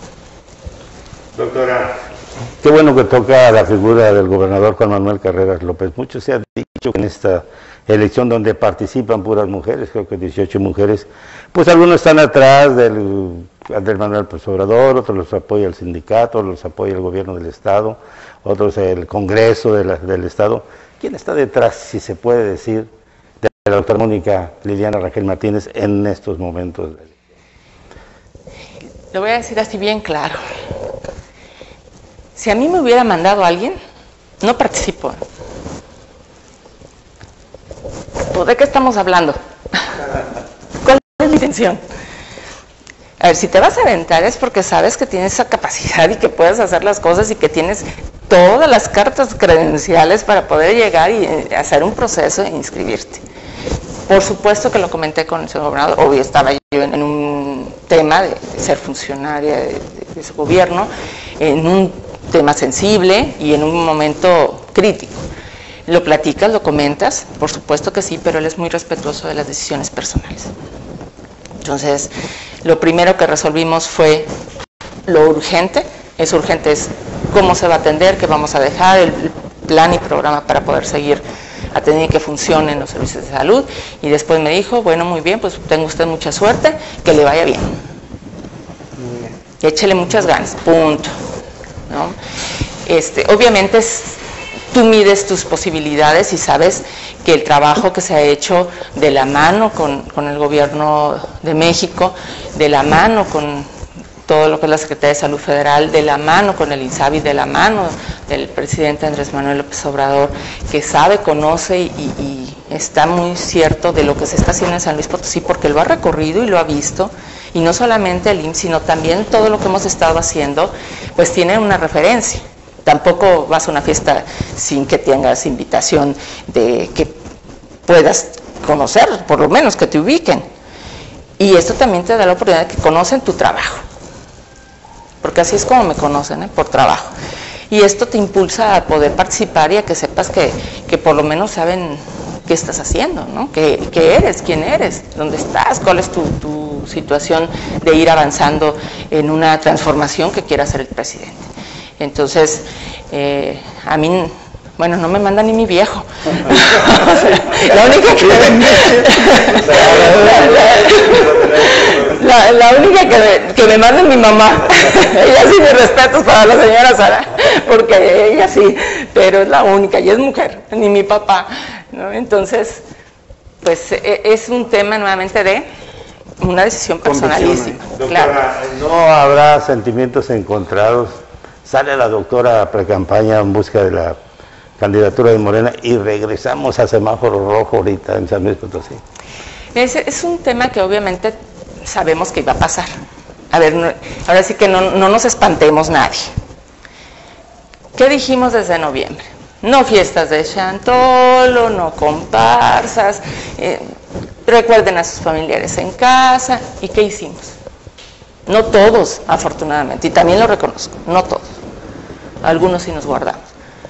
Doctora, qué bueno que toca la figura del gobernador Juan Manuel Carreras López. Mucho se ha dicho que en esta elección donde participan puras mujeres, creo que 18 mujeres, pues algunos están atrás del Andrés Manuel López Obrador, otros los apoya el sindicato, los apoya el gobierno del Estado, otros el Congreso del Estado. ¿Quién está detrás, si se puede decir, de la doctora Mónica Liliana Raquel Martínez en estos momentos? Lo voy a decir así bien claro. Si a mí me hubiera mandado alguien, no participo. ¿De qué estamos hablando? ¿Cuál es la intención? A ver, si te vas a aventar es porque sabes que tienes esa capacidad y que puedes hacer las cosas y que tienes todas las cartas credenciales para poder llegar y hacer un proceso e inscribirte. Por supuesto que lo comenté con el señor gobernador, obvio estaba yo en un tema de ser funcionaria de su gobierno, en un tema sensible y en un momento crítico. Lo platicas, lo comentas, por supuesto que sí, pero él es muy respetuoso de las decisiones personales. Entonces, lo primero que resolvimos fue lo urgente. Es urgente, es cómo se va a atender, qué vamos a dejar, el plan y programa para poder seguir atendiendo y que funcionen los servicios de salud. Y después me dijo, bueno, muy bien, pues tenga usted mucha suerte, que le vaya bien. Y échele muchas ganas, punto, ¿no? Obviamente tú mides tus posibilidades y sabes que el trabajo que se ha hecho de la mano con el gobierno de México, de la mano con todo lo que es la Secretaría de Salud Federal, de la mano con el INSABI, de la mano del presidente Andrés Manuel López Obrador, que sabe, conoce y está muy cierto de lo que se está haciendo en San Luis Potosí, porque lo ha recorrido y lo ha visto, y no solamente el IMSS, sino también todo lo que hemos estado haciendo, pues tiene una referencia. Tampoco vas a una fiesta sin que tengas invitación de que puedas conocer, por lo menos que te ubiquen. Y esto también te da la oportunidad de que conocen tu trabajo, porque así es como me conocen, por trabajo. Y esto te impulsa a poder participar y a que sepas que por lo menos saben qué estás haciendo, ¿no? ¿Qué eres? ¿Quién eres? ¿Dónde estás? ¿Cuál es tu situación de ir avanzando en una transformación que quiera hacer el presidente? Entonces, a mí, bueno, no me manda ni mi viejo. La única que me manda es mi mamá. Ella sí, mis respetos para la señora Sara, porque ella sí, pero es la única, y es mujer, ni mi papá, ¿no? Entonces, pues es un tema nuevamente de una decisión personalísima. Doctora, claro. ¿no habrá sentimientos encontrados? Sale la doctora a precampaña en busca de la candidatura de Morena y regresamos a semáforo rojo ahorita en San Luis Potosí. Es un tema que obviamente sabemos que iba a pasar. A ver, ahora sí que no nos espantemos nadie. ¿Qué dijimos desde noviembre? No fiestas de Chantolo, no comparsas, recuerden a sus familiares en casa. ¿Y qué hicimos? No todos, afortunadamente, y también lo reconozco, no todos. Algunos sí nos guardamos.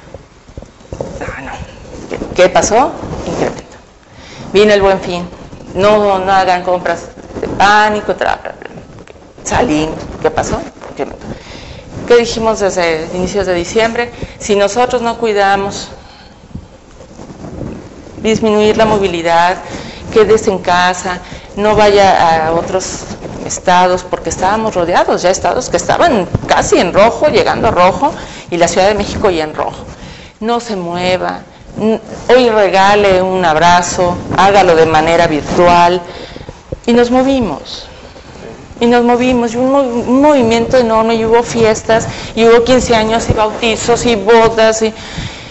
¿Qué pasó? Incremento. Vino el Buen Fin. No hagan compras de pánico. Salimos. ¿Qué pasó? Incremento. ¿Qué dijimos desde inicios de diciembre? Si nosotros no cuidamos disminuir la movilidad, quédese en casa, no vaya a otros estados, porque estábamos rodeados, ya estados que estaban casi en rojo, llegando a rojo, y la Ciudad de México ya en rojo. No se mueva, hoy regale un abrazo, hágalo de manera virtual, y nos movimos. Y un movimiento enorme, y hubo fiestas, y hubo 15 años, y bautizos, y bodas, y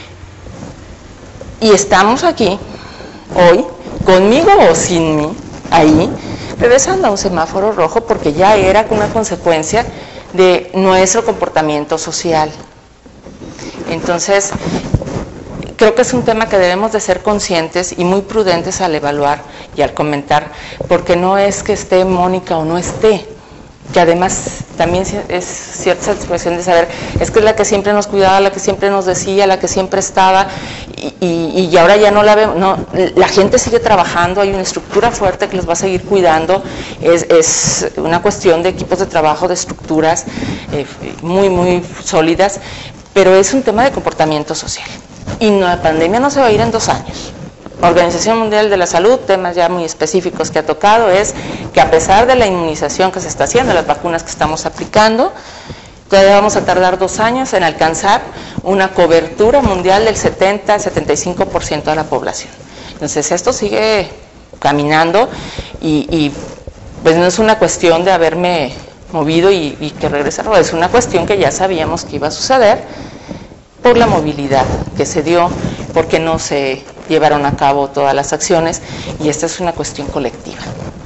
estamos aquí, hoy, conmigo o sin mí, ahí, regresando a un semáforo rojo, porque ya era una consecuencia de nuestro comportamiento social. Entonces, creo que es un tema que debemos de ser conscientes y muy prudentes al evaluar y al comentar, porque no es que esté Mónica o no esté, que además también es cierta satisfacción de saber, es que es la que siempre nos cuidaba, la que siempre nos decía, la que siempre estaba, y ahora ya no la vemos, no, la gente sigue trabajando, hay una estructura fuerte que los va a seguir cuidando, es una cuestión de equipos de trabajo, de estructuras muy sólidas, pero es un tema de comportamiento social. Y la pandemia no se va a ir en 2 años. La Organización Mundial de la Salud, temas ya muy específicos que ha tocado, es que a pesar de la inmunización que se está haciendo, las vacunas que estamos aplicando, todavía vamos a tardar 2 años en alcanzar una cobertura mundial del 70-75% de la población. Entonces esto sigue caminando y pues no es una cuestión de haberme movido y que regresar, es una cuestión que ya sabíamos que iba a suceder por la movilidad que se dio, porque no se llevaron a cabo todas las acciones, y esta es una cuestión colectiva.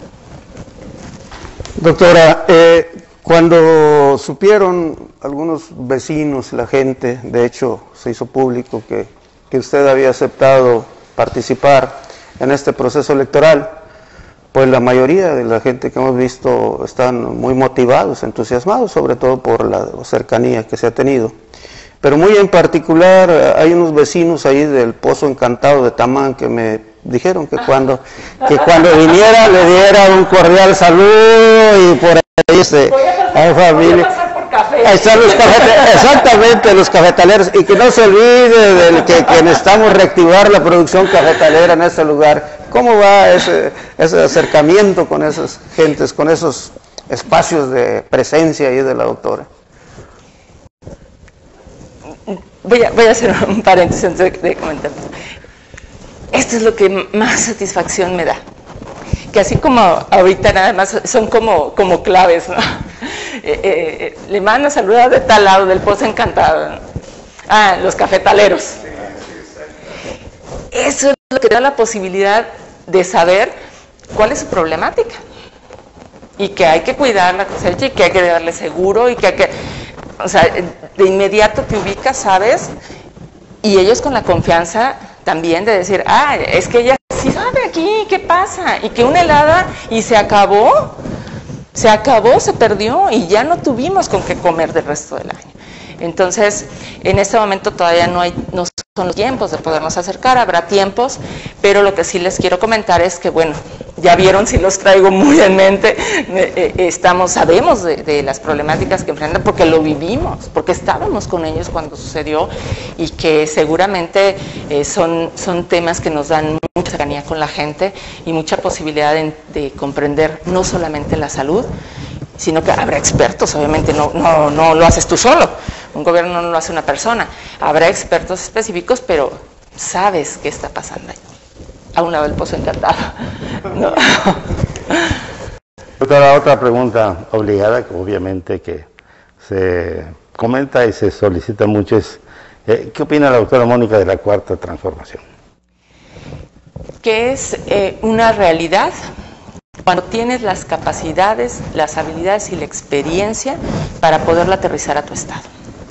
Doctora, cuando supieron algunos vecinos, la gente, de hecho se hizo público que usted había aceptado participar en este proceso electoral, pues la mayoría de la gente que hemos visto están muy motivados, entusiasmados, sobre todo por la cercanía que se ha tenido. Pero muy en particular hay unos vecinos ahí del Pozo Encantado de Tamán que me dijeron que cuando viniera le diera un cordial saludo, y por ahí hay familia. Ahí están los exactamente, los cafetaleros, y que no se olvide del que necesitamos reactivar la producción cafetalera en este lugar. ¿Cómo va ese acercamiento con esas gentes, con esos espacios de presencia ahí de la doctora? Voy a hacer un paréntesis antes de comentar. Esto es lo que más satisfacción me da. Que así como ahorita nada más son como claves, ¿no? Le mando saludar de tal lado, del Pozo Encantado, ¿no? Los cafetaleros. Eso es lo que da la posibilidad de saber cuál es su problemática. Y que hay que cuidar la cosecha, y que hay que darle seguro, y que hay que... O sea, de inmediato te ubicas, sabes, y ellos con la confianza también de decir, es que ella sí sabe, aquí, ¿qué pasa? Y que una helada y se acabó, se perdió y ya no tuvimos con qué comer del resto del año. Entonces, en este momento todavía no son los tiempos de podernos acercar, habrá tiempos, pero lo que sí les quiero comentar es que, bueno, ya vieron, si los traigo muy en mente, sabemos de las problemáticas que enfrentan porque lo vivimos, porque estábamos con ellos cuando sucedió y que seguramente son temas que nos dan mucha cercanía con la gente y mucha posibilidad de comprender no solamente la salud, sino que habrá expertos, obviamente no lo haces tú solo, un gobierno no lo hace una persona, habrá expertos específicos, pero sabes qué está pasando ahí. A un lado del pozo encantado. No. Otra pregunta obligada, que obviamente que se comenta y se solicita mucho es, ¿qué opina la doctora Mónica de la Cuarta Transformación? Que es una realidad cuando tienes las capacidades, las habilidades y la experiencia para poderla aterrizar a tu estado.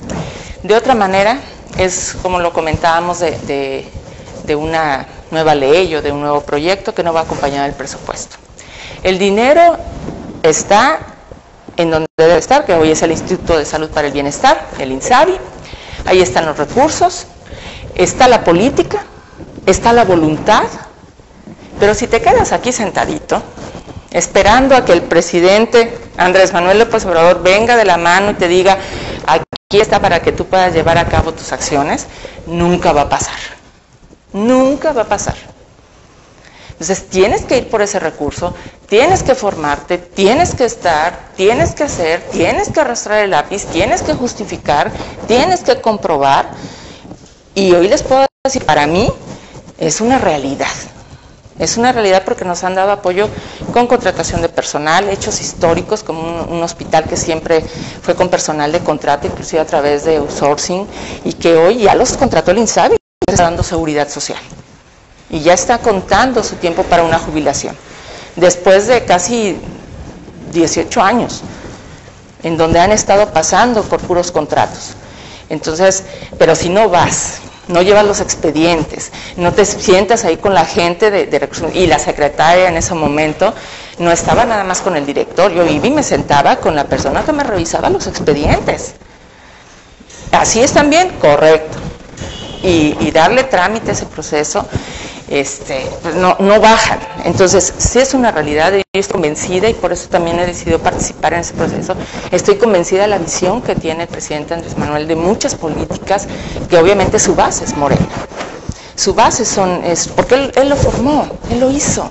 De otra manera, es como lo comentábamos de una nueva ley o de un nuevo proyecto que no va acompañado del presupuesto. El dinero está en donde debe estar, que hoy es el Instituto de Salud para el Bienestar, el INSABI. Ahí están los recursos, está la política, está la voluntad, pero si te quedas aquí sentadito, esperando a que el presidente Andrés Manuel López Obrador venga de la mano y te diga, aquí está para que tú puedas llevar a cabo tus acciones, nunca va a pasar. Nunca va a pasar. Entonces tienes que ir por ese recurso, tienes que formarte, tienes que estar, tienes que hacer, tienes que arrastrar el lápiz, tienes que justificar, tienes que comprobar. Y hoy les puedo decir, para mí es una realidad. Es una realidad porque nos han dado apoyo con contratación de personal, hechos históricos como un hospital que siempre fue con personal de contrato, inclusive a través de outsourcing, y que hoy ya los contrató el INSABI. Está dando seguridad social y ya está contando su tiempo para una jubilación después de casi 18 años en donde han estado pasando por puros contratos. Entonces, pero si no vas, no llevas los expedientes, no te sientas ahí con la gente de recursos, y la secretaria en ese momento no estaba nada más con el director, yo iba y me sentaba con la persona que me revisaba los expedientes. ¿Así están bien? Correcto. Y darle trámite a ese proceso, pues no bajan. Entonces, sí es una realidad, yo estoy convencida y por eso también he decidido participar en ese proceso. Estoy convencida de la visión que tiene el presidente Andrés Manuel de muchas políticas, que obviamente su base es Morena. Su base porque él lo formó, él lo hizo.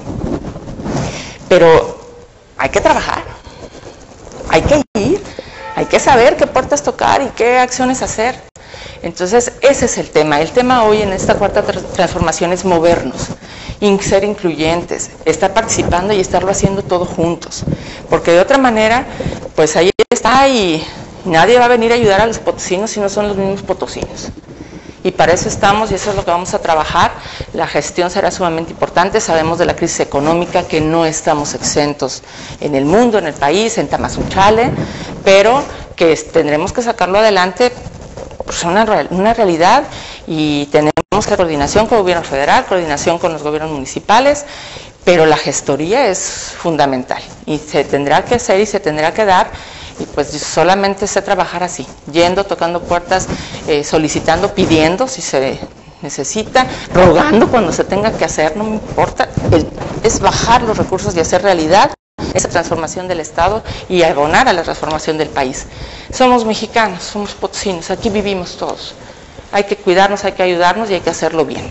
Pero hay que trabajar, hay que ir, hay que saber qué puertas tocar y qué acciones hacer. Entonces, ese es el tema. El tema hoy en esta cuarta transformación es movernos, ser incluyentes, estar participando y estarlo haciendo todo juntos. Porque de otra manera, pues ahí está y nadie va a venir a ayudar a los potosinos si no son los mismos potosinos. Y para eso estamos y eso es lo que vamos a trabajar. La gestión será sumamente importante. Sabemos de la crisis económica, que no estamos exentos en el mundo, en el país, en Tamazunchale, pero que tendremos que sacarlo adelante. Pues una realidad, y tenemos que coordinación con el gobierno federal, coordinación con los gobiernos municipales, pero la gestoría es fundamental y se tendrá que hacer y se tendrá que dar, y pues solamente sé trabajar así, yendo, tocando puertas, solicitando, pidiendo si se necesita, rogando cuando se tenga que hacer, no me importa, es bajar los recursos y hacer realidad esa transformación del Estado y abonar a la transformación del país. Somos mexicanos, somos potosinos, aquí vivimos todos. Hay que cuidarnos, hay que ayudarnos y hay que hacerlo bien.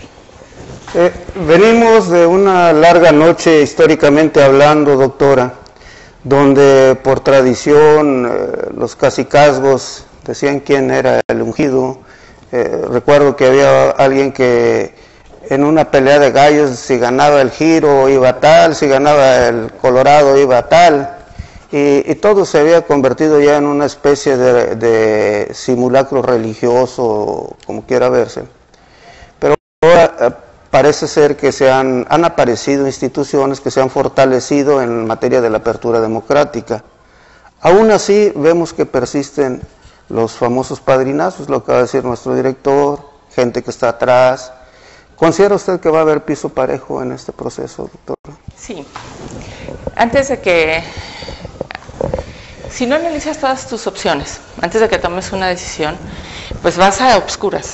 Venimos de una larga noche históricamente hablando, doctora, donde por tradición los cacicazgos decían quién era el ungido. Recuerdo que había alguien que en una pelea de gallos, si ganaba el Giro iba tal, si ganaba el Colorado iba tal, y todo se había convertido ya en una especie de simulacro religioso, como quiera verse. Pero ahora parece ser que han aparecido instituciones que se han fortalecido en materia de la apertura democrática. Aún así vemos que persisten los famosos padrinazos, lo acaba de decir nuestro director, gente que está atrás, ¿Considera usted que va a haber piso parejo en este proceso, doctora? Sí. Antes de que, si no analizas todas tus opciones, antes de que tomes una decisión, pues vas a obscuras.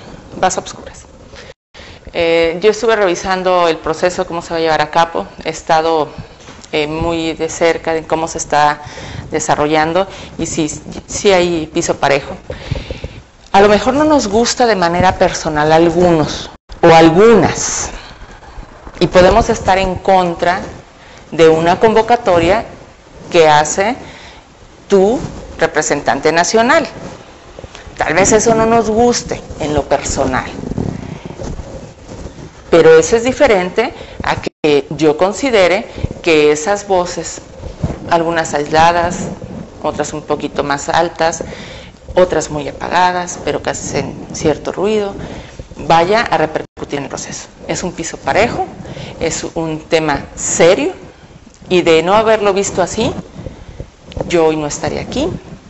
Yo estuve revisando el proceso, cómo se va a llevar a cabo, he estado muy de cerca de cómo se está desarrollando y sí hay piso parejo. A lo mejor no nos gusta de manera personal a algunos o algunas y podemos estar en contra de una convocatoria que hace tu representante nacional. Tal vez eso no nos guste en lo personal, pero eso es diferente a que yo considere que esas voces, algunas aisladas, otras un poquito más altas, otras muy apagadas, pero que hacen cierto ruido, vaya a repercutir en el proceso. Es un piso parejo, es un tema serio, y de no haberlo visto así, yo hoy no estaría aquí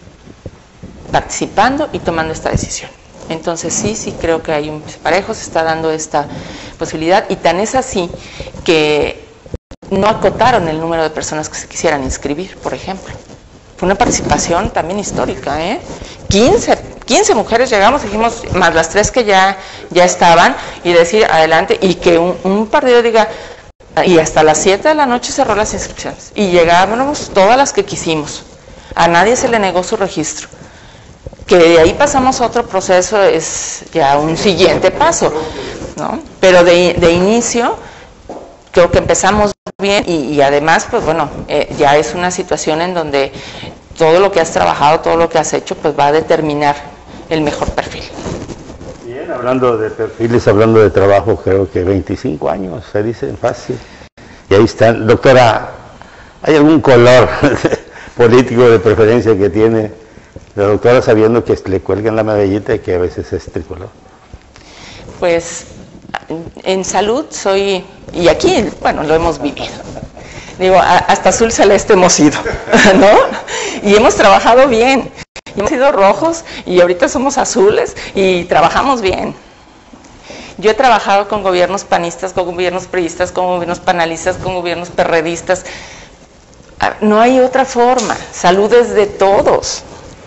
participando y tomando esta decisión. Entonces sí creo que hay un piso parejo, se está dando esta posibilidad, y tan es así que no acotaron el número de personas que se quisieran inscribir, por ejemplo. Fue una participación también histórica, 15 mujeres llegamos, dijimos, más las 3 que ya estaban, y decir adelante, y que un partido diga, y hasta las 7 de la noche cerró las inscripciones, y llegábamos todas las que quisimos, a nadie se le negó su registro. Que de ahí pasamos a otro proceso es ya un siguiente paso, ¿no? Pero de inicio creo que empezamos bien y además, pues bueno, ya es una situación en donde todo lo que has trabajado, todo lo que has hecho, pues va a determinar el mejor perfil. Bien, hablando de perfiles, hablando de trabajo, creo que 25 años, se dice fácil. Y ahí están. Doctora, ¿hay algún color político de preferencia que tiene la doctora, sabiendo que le cuelgan la medallita y que a veces es tricolor? Pues en salud soy, y aquí, bueno, lo hemos vivido. Digo, hasta azul celeste hemos ido, ¿no? Y hemos trabajado bien. Hemos sido rojos y ahorita somos azules y trabajamos bien. Yo he trabajado con gobiernos panistas, con gobiernos priistas, con gobiernos panalistas, con gobiernos perredistas. No hay otra forma. Salud es de todos.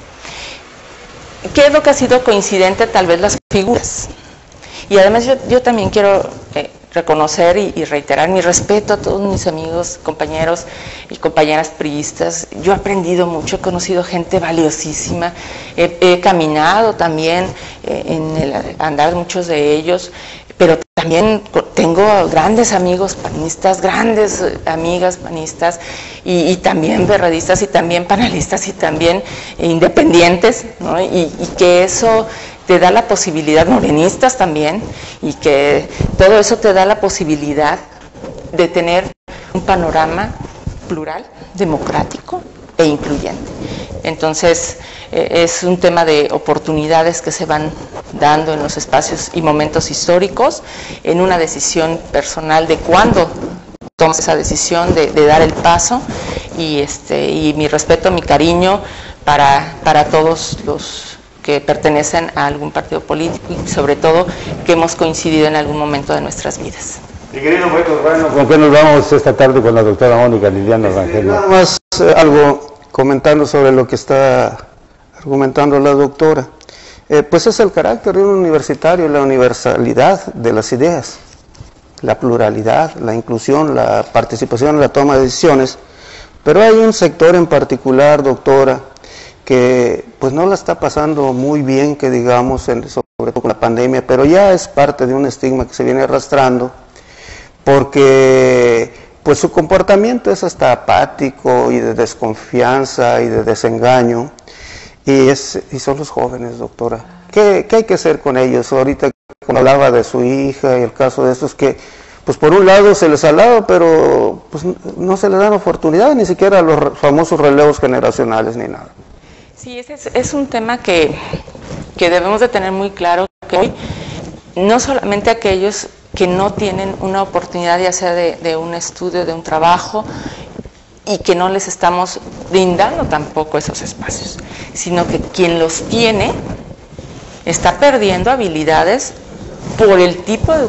¿Qué es lo que ha sido coincidente? Tal vez las figuras. Y además yo también quiero reconocer y reiterar mi respeto a todos mis amigos, compañeros y compañeras priistas. Yo he aprendido mucho, he conocido gente valiosísima, he caminado también en el andar muchos de ellos, pero también tengo grandes amigos panistas, grandes amigas panistas y también perredistas y también panelistas y también independientes, ¿no? Y que eso te da la posibilidad, morenistas también, y que todo eso te da la posibilidad de tener un panorama plural, democrático e incluyente. Entonces, es un tema de oportunidades que se van dando en los espacios y momentos históricos, en una decisión personal de cuándo tomas esa decisión de dar el paso, y mi respeto, mi cariño para todos los que pertenecen a algún partido político y sobre todo que hemos coincidido en algún momento de nuestras vidas. Mi querido Marcos, bueno, ¿con qué nos vamos esta tarde con la doctora Mónica Liliana Rangel? Nada más algo comentando sobre lo que está argumentando la doctora. Pues es el carácter de un universitario, la universalidad de las ideas, la pluralidad, la inclusión, la participación, la toma de decisiones. Pero hay un sector en particular, doctora, que pues no la está pasando muy bien, que digamos, sobre todo con la pandemia, pero ya es parte de un estigma que se viene arrastrando, porque pues su comportamiento es hasta apático y de desconfianza y de desengaño, y son los jóvenes, doctora. ¿Qué hay que hacer con ellos? Ahorita cuando hablaba de su hija y el caso de estos que pues por un lado se les alaba, pero pues no se les dan oportunidad, ni siquiera a los famosos relevos generacionales ni nada. Sí, ese es un tema que debemos de tener muy claro, que hoy no solamente aquellos que no tienen una oportunidad ya sea de un estudio, de un trabajo, y que no les estamos brindando tampoco esos espacios, sino que quien los tiene está perdiendo habilidades por el tipo de educación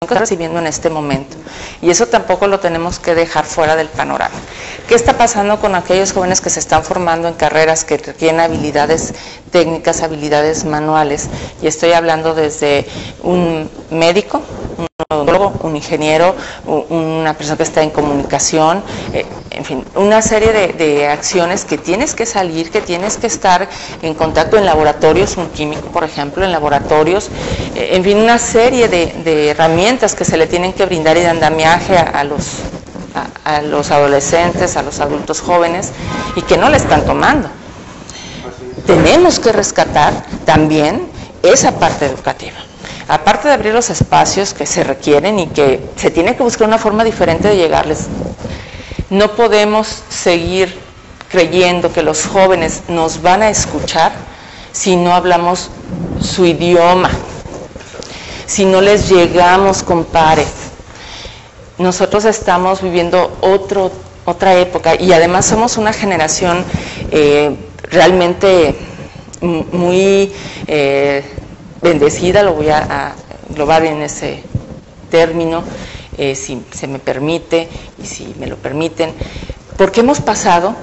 que está recibiendo en este momento. Y eso tampoco lo tenemos que dejar fuera del panorama. ¿Qué está pasando con aquellos jóvenes que se están formando en carreras que requieren habilidades técnicas, habilidades manuales? Y estoy hablando desde un médico, un odontólogo, un ingeniero, una persona que está en comunicación, en fin, una serie de acciones que tienes que salir, que tienes que estar en contacto en laboratorios, un químico, por ejemplo, en laboratorios, en fin, una serie de herramientas que se le tienen que brindar y de andamiaje a los adolescentes, a los adultos jóvenes, y que no le están tomando. Tenemos que rescatar también esa parte educativa. Aparte de abrir los espacios que se requieren y que se tiene que buscar una forma diferente de llegarles, no podemos seguir creyendo que los jóvenes nos van a escuchar si no hablamos su idioma, si no les llegamos con pare. Nosotros estamos viviendo otra época y además somos una generación realmente muy bendecida, lo voy a englobar en ese término, si se me permite y si me lo permiten, porque hemos pasado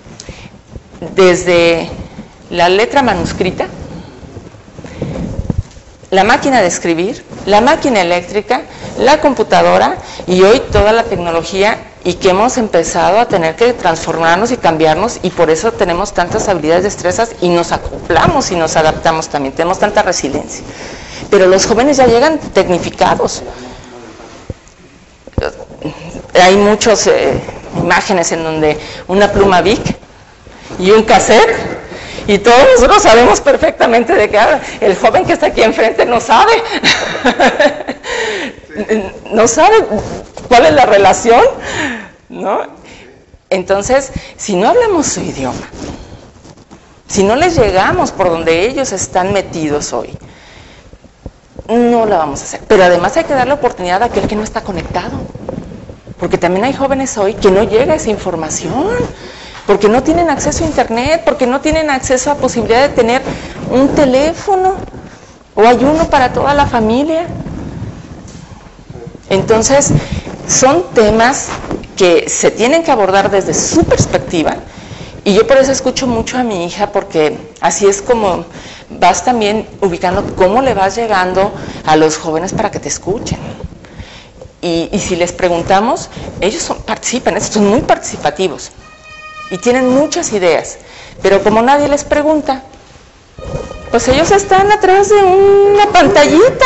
desde la letra manuscrita, la máquina de escribir, la máquina eléctrica, la computadora y hoy toda la tecnología, y que hemos empezado a tener que transformarnos y cambiarnos, y por eso tenemos tantas habilidades, destrezas, y nos acoplamos y nos adaptamos también, tenemos tanta resiliencia. Pero los jóvenes ya llegan tecnificados. Hay muchas imágenes en donde una pluma Bic y un cassette, y todos nosotros sabemos perfectamente de qué habla. El joven que está aquí enfrente no sabe. No sabe cuál es la relación, ¿no? Entonces, si no hablamos su idioma, si no les llegamos por donde ellos están metidos hoy, no la vamos a hacer. Pero además hay que dar la oportunidad a aquel que no está conectado, porque también hay jóvenes hoy que no llega esa información, porque no tienen acceso a internet, porque no tienen acceso a posibilidad de tener un teléfono, o hay uno para toda la familia. Entonces, son temas que se tienen que abordar desde su perspectiva, y yo por eso escucho mucho a mi hija, porque así es como vas también ubicando cómo le vas llegando a los jóvenes para que te escuchen. Y si les preguntamos, ellos participan, son muy participativos y tienen muchas ideas, pero como nadie les pregunta, pues ellos están atrás de una pantallita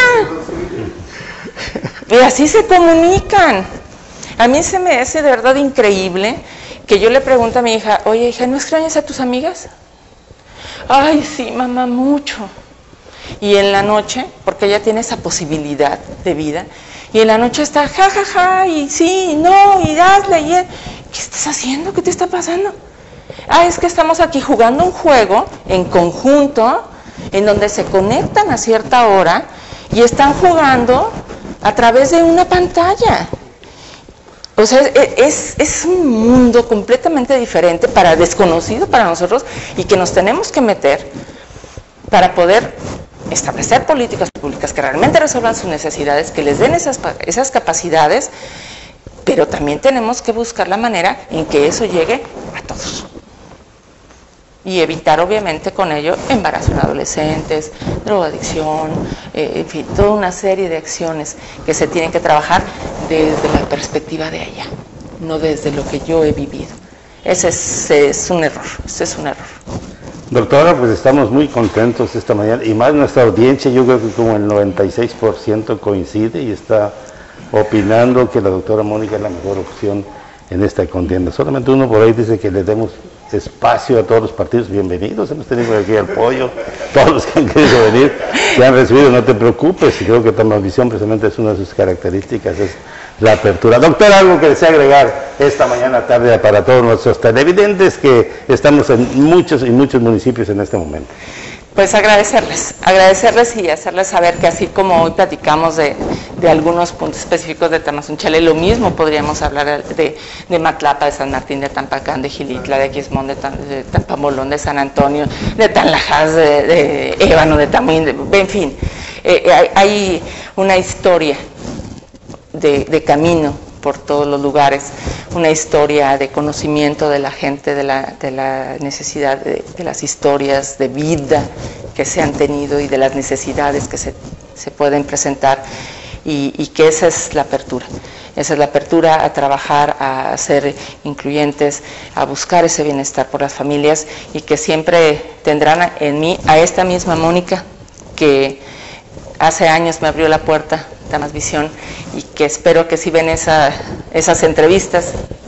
y así se comunican. A mí se me hace de verdad increíble que yo le pregunto a mi hija, oye hija, ¿no extrañas a tus amigas? Ay, sí, mamá, mucho. Y en la noche, porque ella tiene esa posibilidad de vida, y en la noche está ja, ja, ja, y sí, no, y hazle, y ¿qué estás haciendo? ¿Qué te está pasando? Ah, es que estamos aquí jugando un juego en conjunto, en donde se conectan a cierta hora, y están jugando a través de una pantalla. O sea, es un mundo completamente diferente, desconocido para nosotros, y que nos tenemos que meter para poder establecer políticas públicas que realmente resuelvan sus necesidades, que les den esas capacidades, pero también tenemos que buscar la manera en que eso llegue a todos. Y evitar, obviamente, con ello embarazo en adolescentes, drogadicción, en fin, toda una serie de acciones que se tienen que trabajar desde la perspectiva de ella, no desde lo que yo he vivido. Ese es un error, Doctora, pues estamos muy contentos esta mañana, y más nuestra audiencia, yo creo que como el 96% coincide y está opinando que la doctora Mónica es la mejor opción en esta contienda. Solamente uno por ahí dice que le demos espacio a todos los partidos. Bienvenidos, hemos tenido aquí apoyo, todos los que han querido venir, que han recibido, no te preocupes, y creo que Tamavisión precisamente es una de sus características, es la apertura. Doctor, algo que desea agregar esta mañana tarde para todos nuestros televidentes, que estamos en muchos y muchos municipios en este momento. Pues agradecerles y hacerles saber que así como hoy platicamos de algunos puntos específicos de Tamazunchale, lo mismo podríamos hablar de Matlapa, de San Martín, de Tampacán, de Gilitla, de Quismón, de Tampamolón, de San Antonio, de Tanlajas, de Ébano, de Tamuín, en fin, hay una historia de camino por todos los lugares, una historia de conocimiento de la gente, de la necesidad de las historias de vida que se han tenido y de las necesidades que se pueden presentar, y que esa es la apertura. Esa es la apertura a trabajar, a ser incluyentes, a buscar ese bienestar por las familias, y que siempre tendrán en mí a esta misma Mónica que hace años me abrió la puerta de Más Visión, y que espero que si ven esas entrevistas,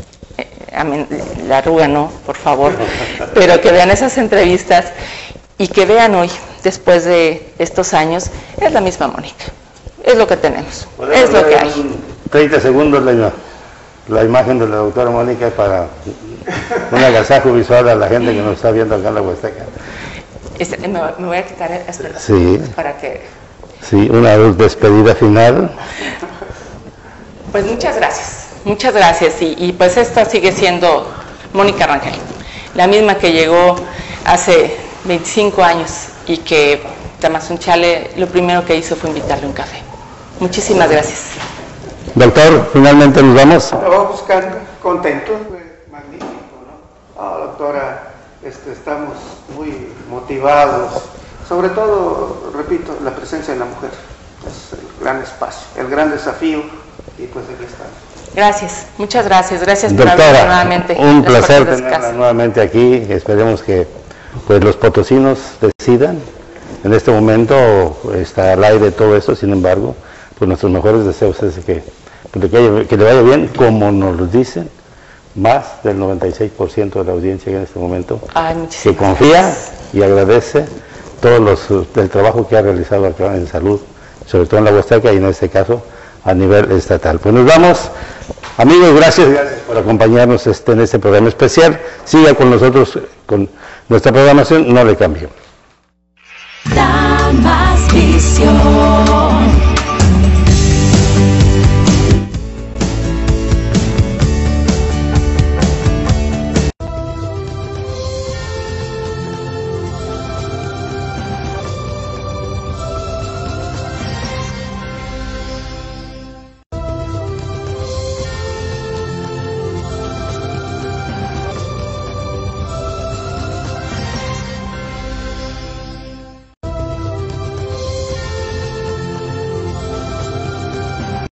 la arruga no, por favor, pero que vean esas entrevistas y que vean hoy, después de estos años, es la misma Mónica. Es lo que tenemos, es lo que hay. 30 segundos la imagen de la doctora Mónica para un agasajo visual a la gente que nos está viendo acá en la Huasteca. Me voy a quitar el sí, para que... Sí, una despedida final. Pues muchas gracias, y pues esta sigue siendo Mónica Rangel, la misma que llegó hace 25 años y que Tamazunchale lo primero que hizo fue invitarle un café. Muchísimas gracias. Doctor, finalmente nos vamos. Vamos buscando, contentos, magnífico, ¿no? Doctora, estamos muy motivados, sobre todo, repito, la presencia de la mujer, es el gran espacio, el gran desafío, y pues aquí estamos. Gracias, muchas gracias por doctora, habernos nuevamente. Un placer tenerla nuevamente aquí. Esperemos que pues los potosinos decidan. En este momento está al aire todo esto, sin embargo, pues nuestros mejores deseos es que le vaya bien, como nos lo dicen, más del 96% de la audiencia en este momento, que confía y agradece todo el trabajo que ha realizado acá en salud, sobre todo en la Huasteca y en este caso a nivel estatal. Pues nos vamos, amigos, gracias por acompañarnos en este programa especial. Siga con nosotros, con nuestra programación, no le cambie. Más Visión.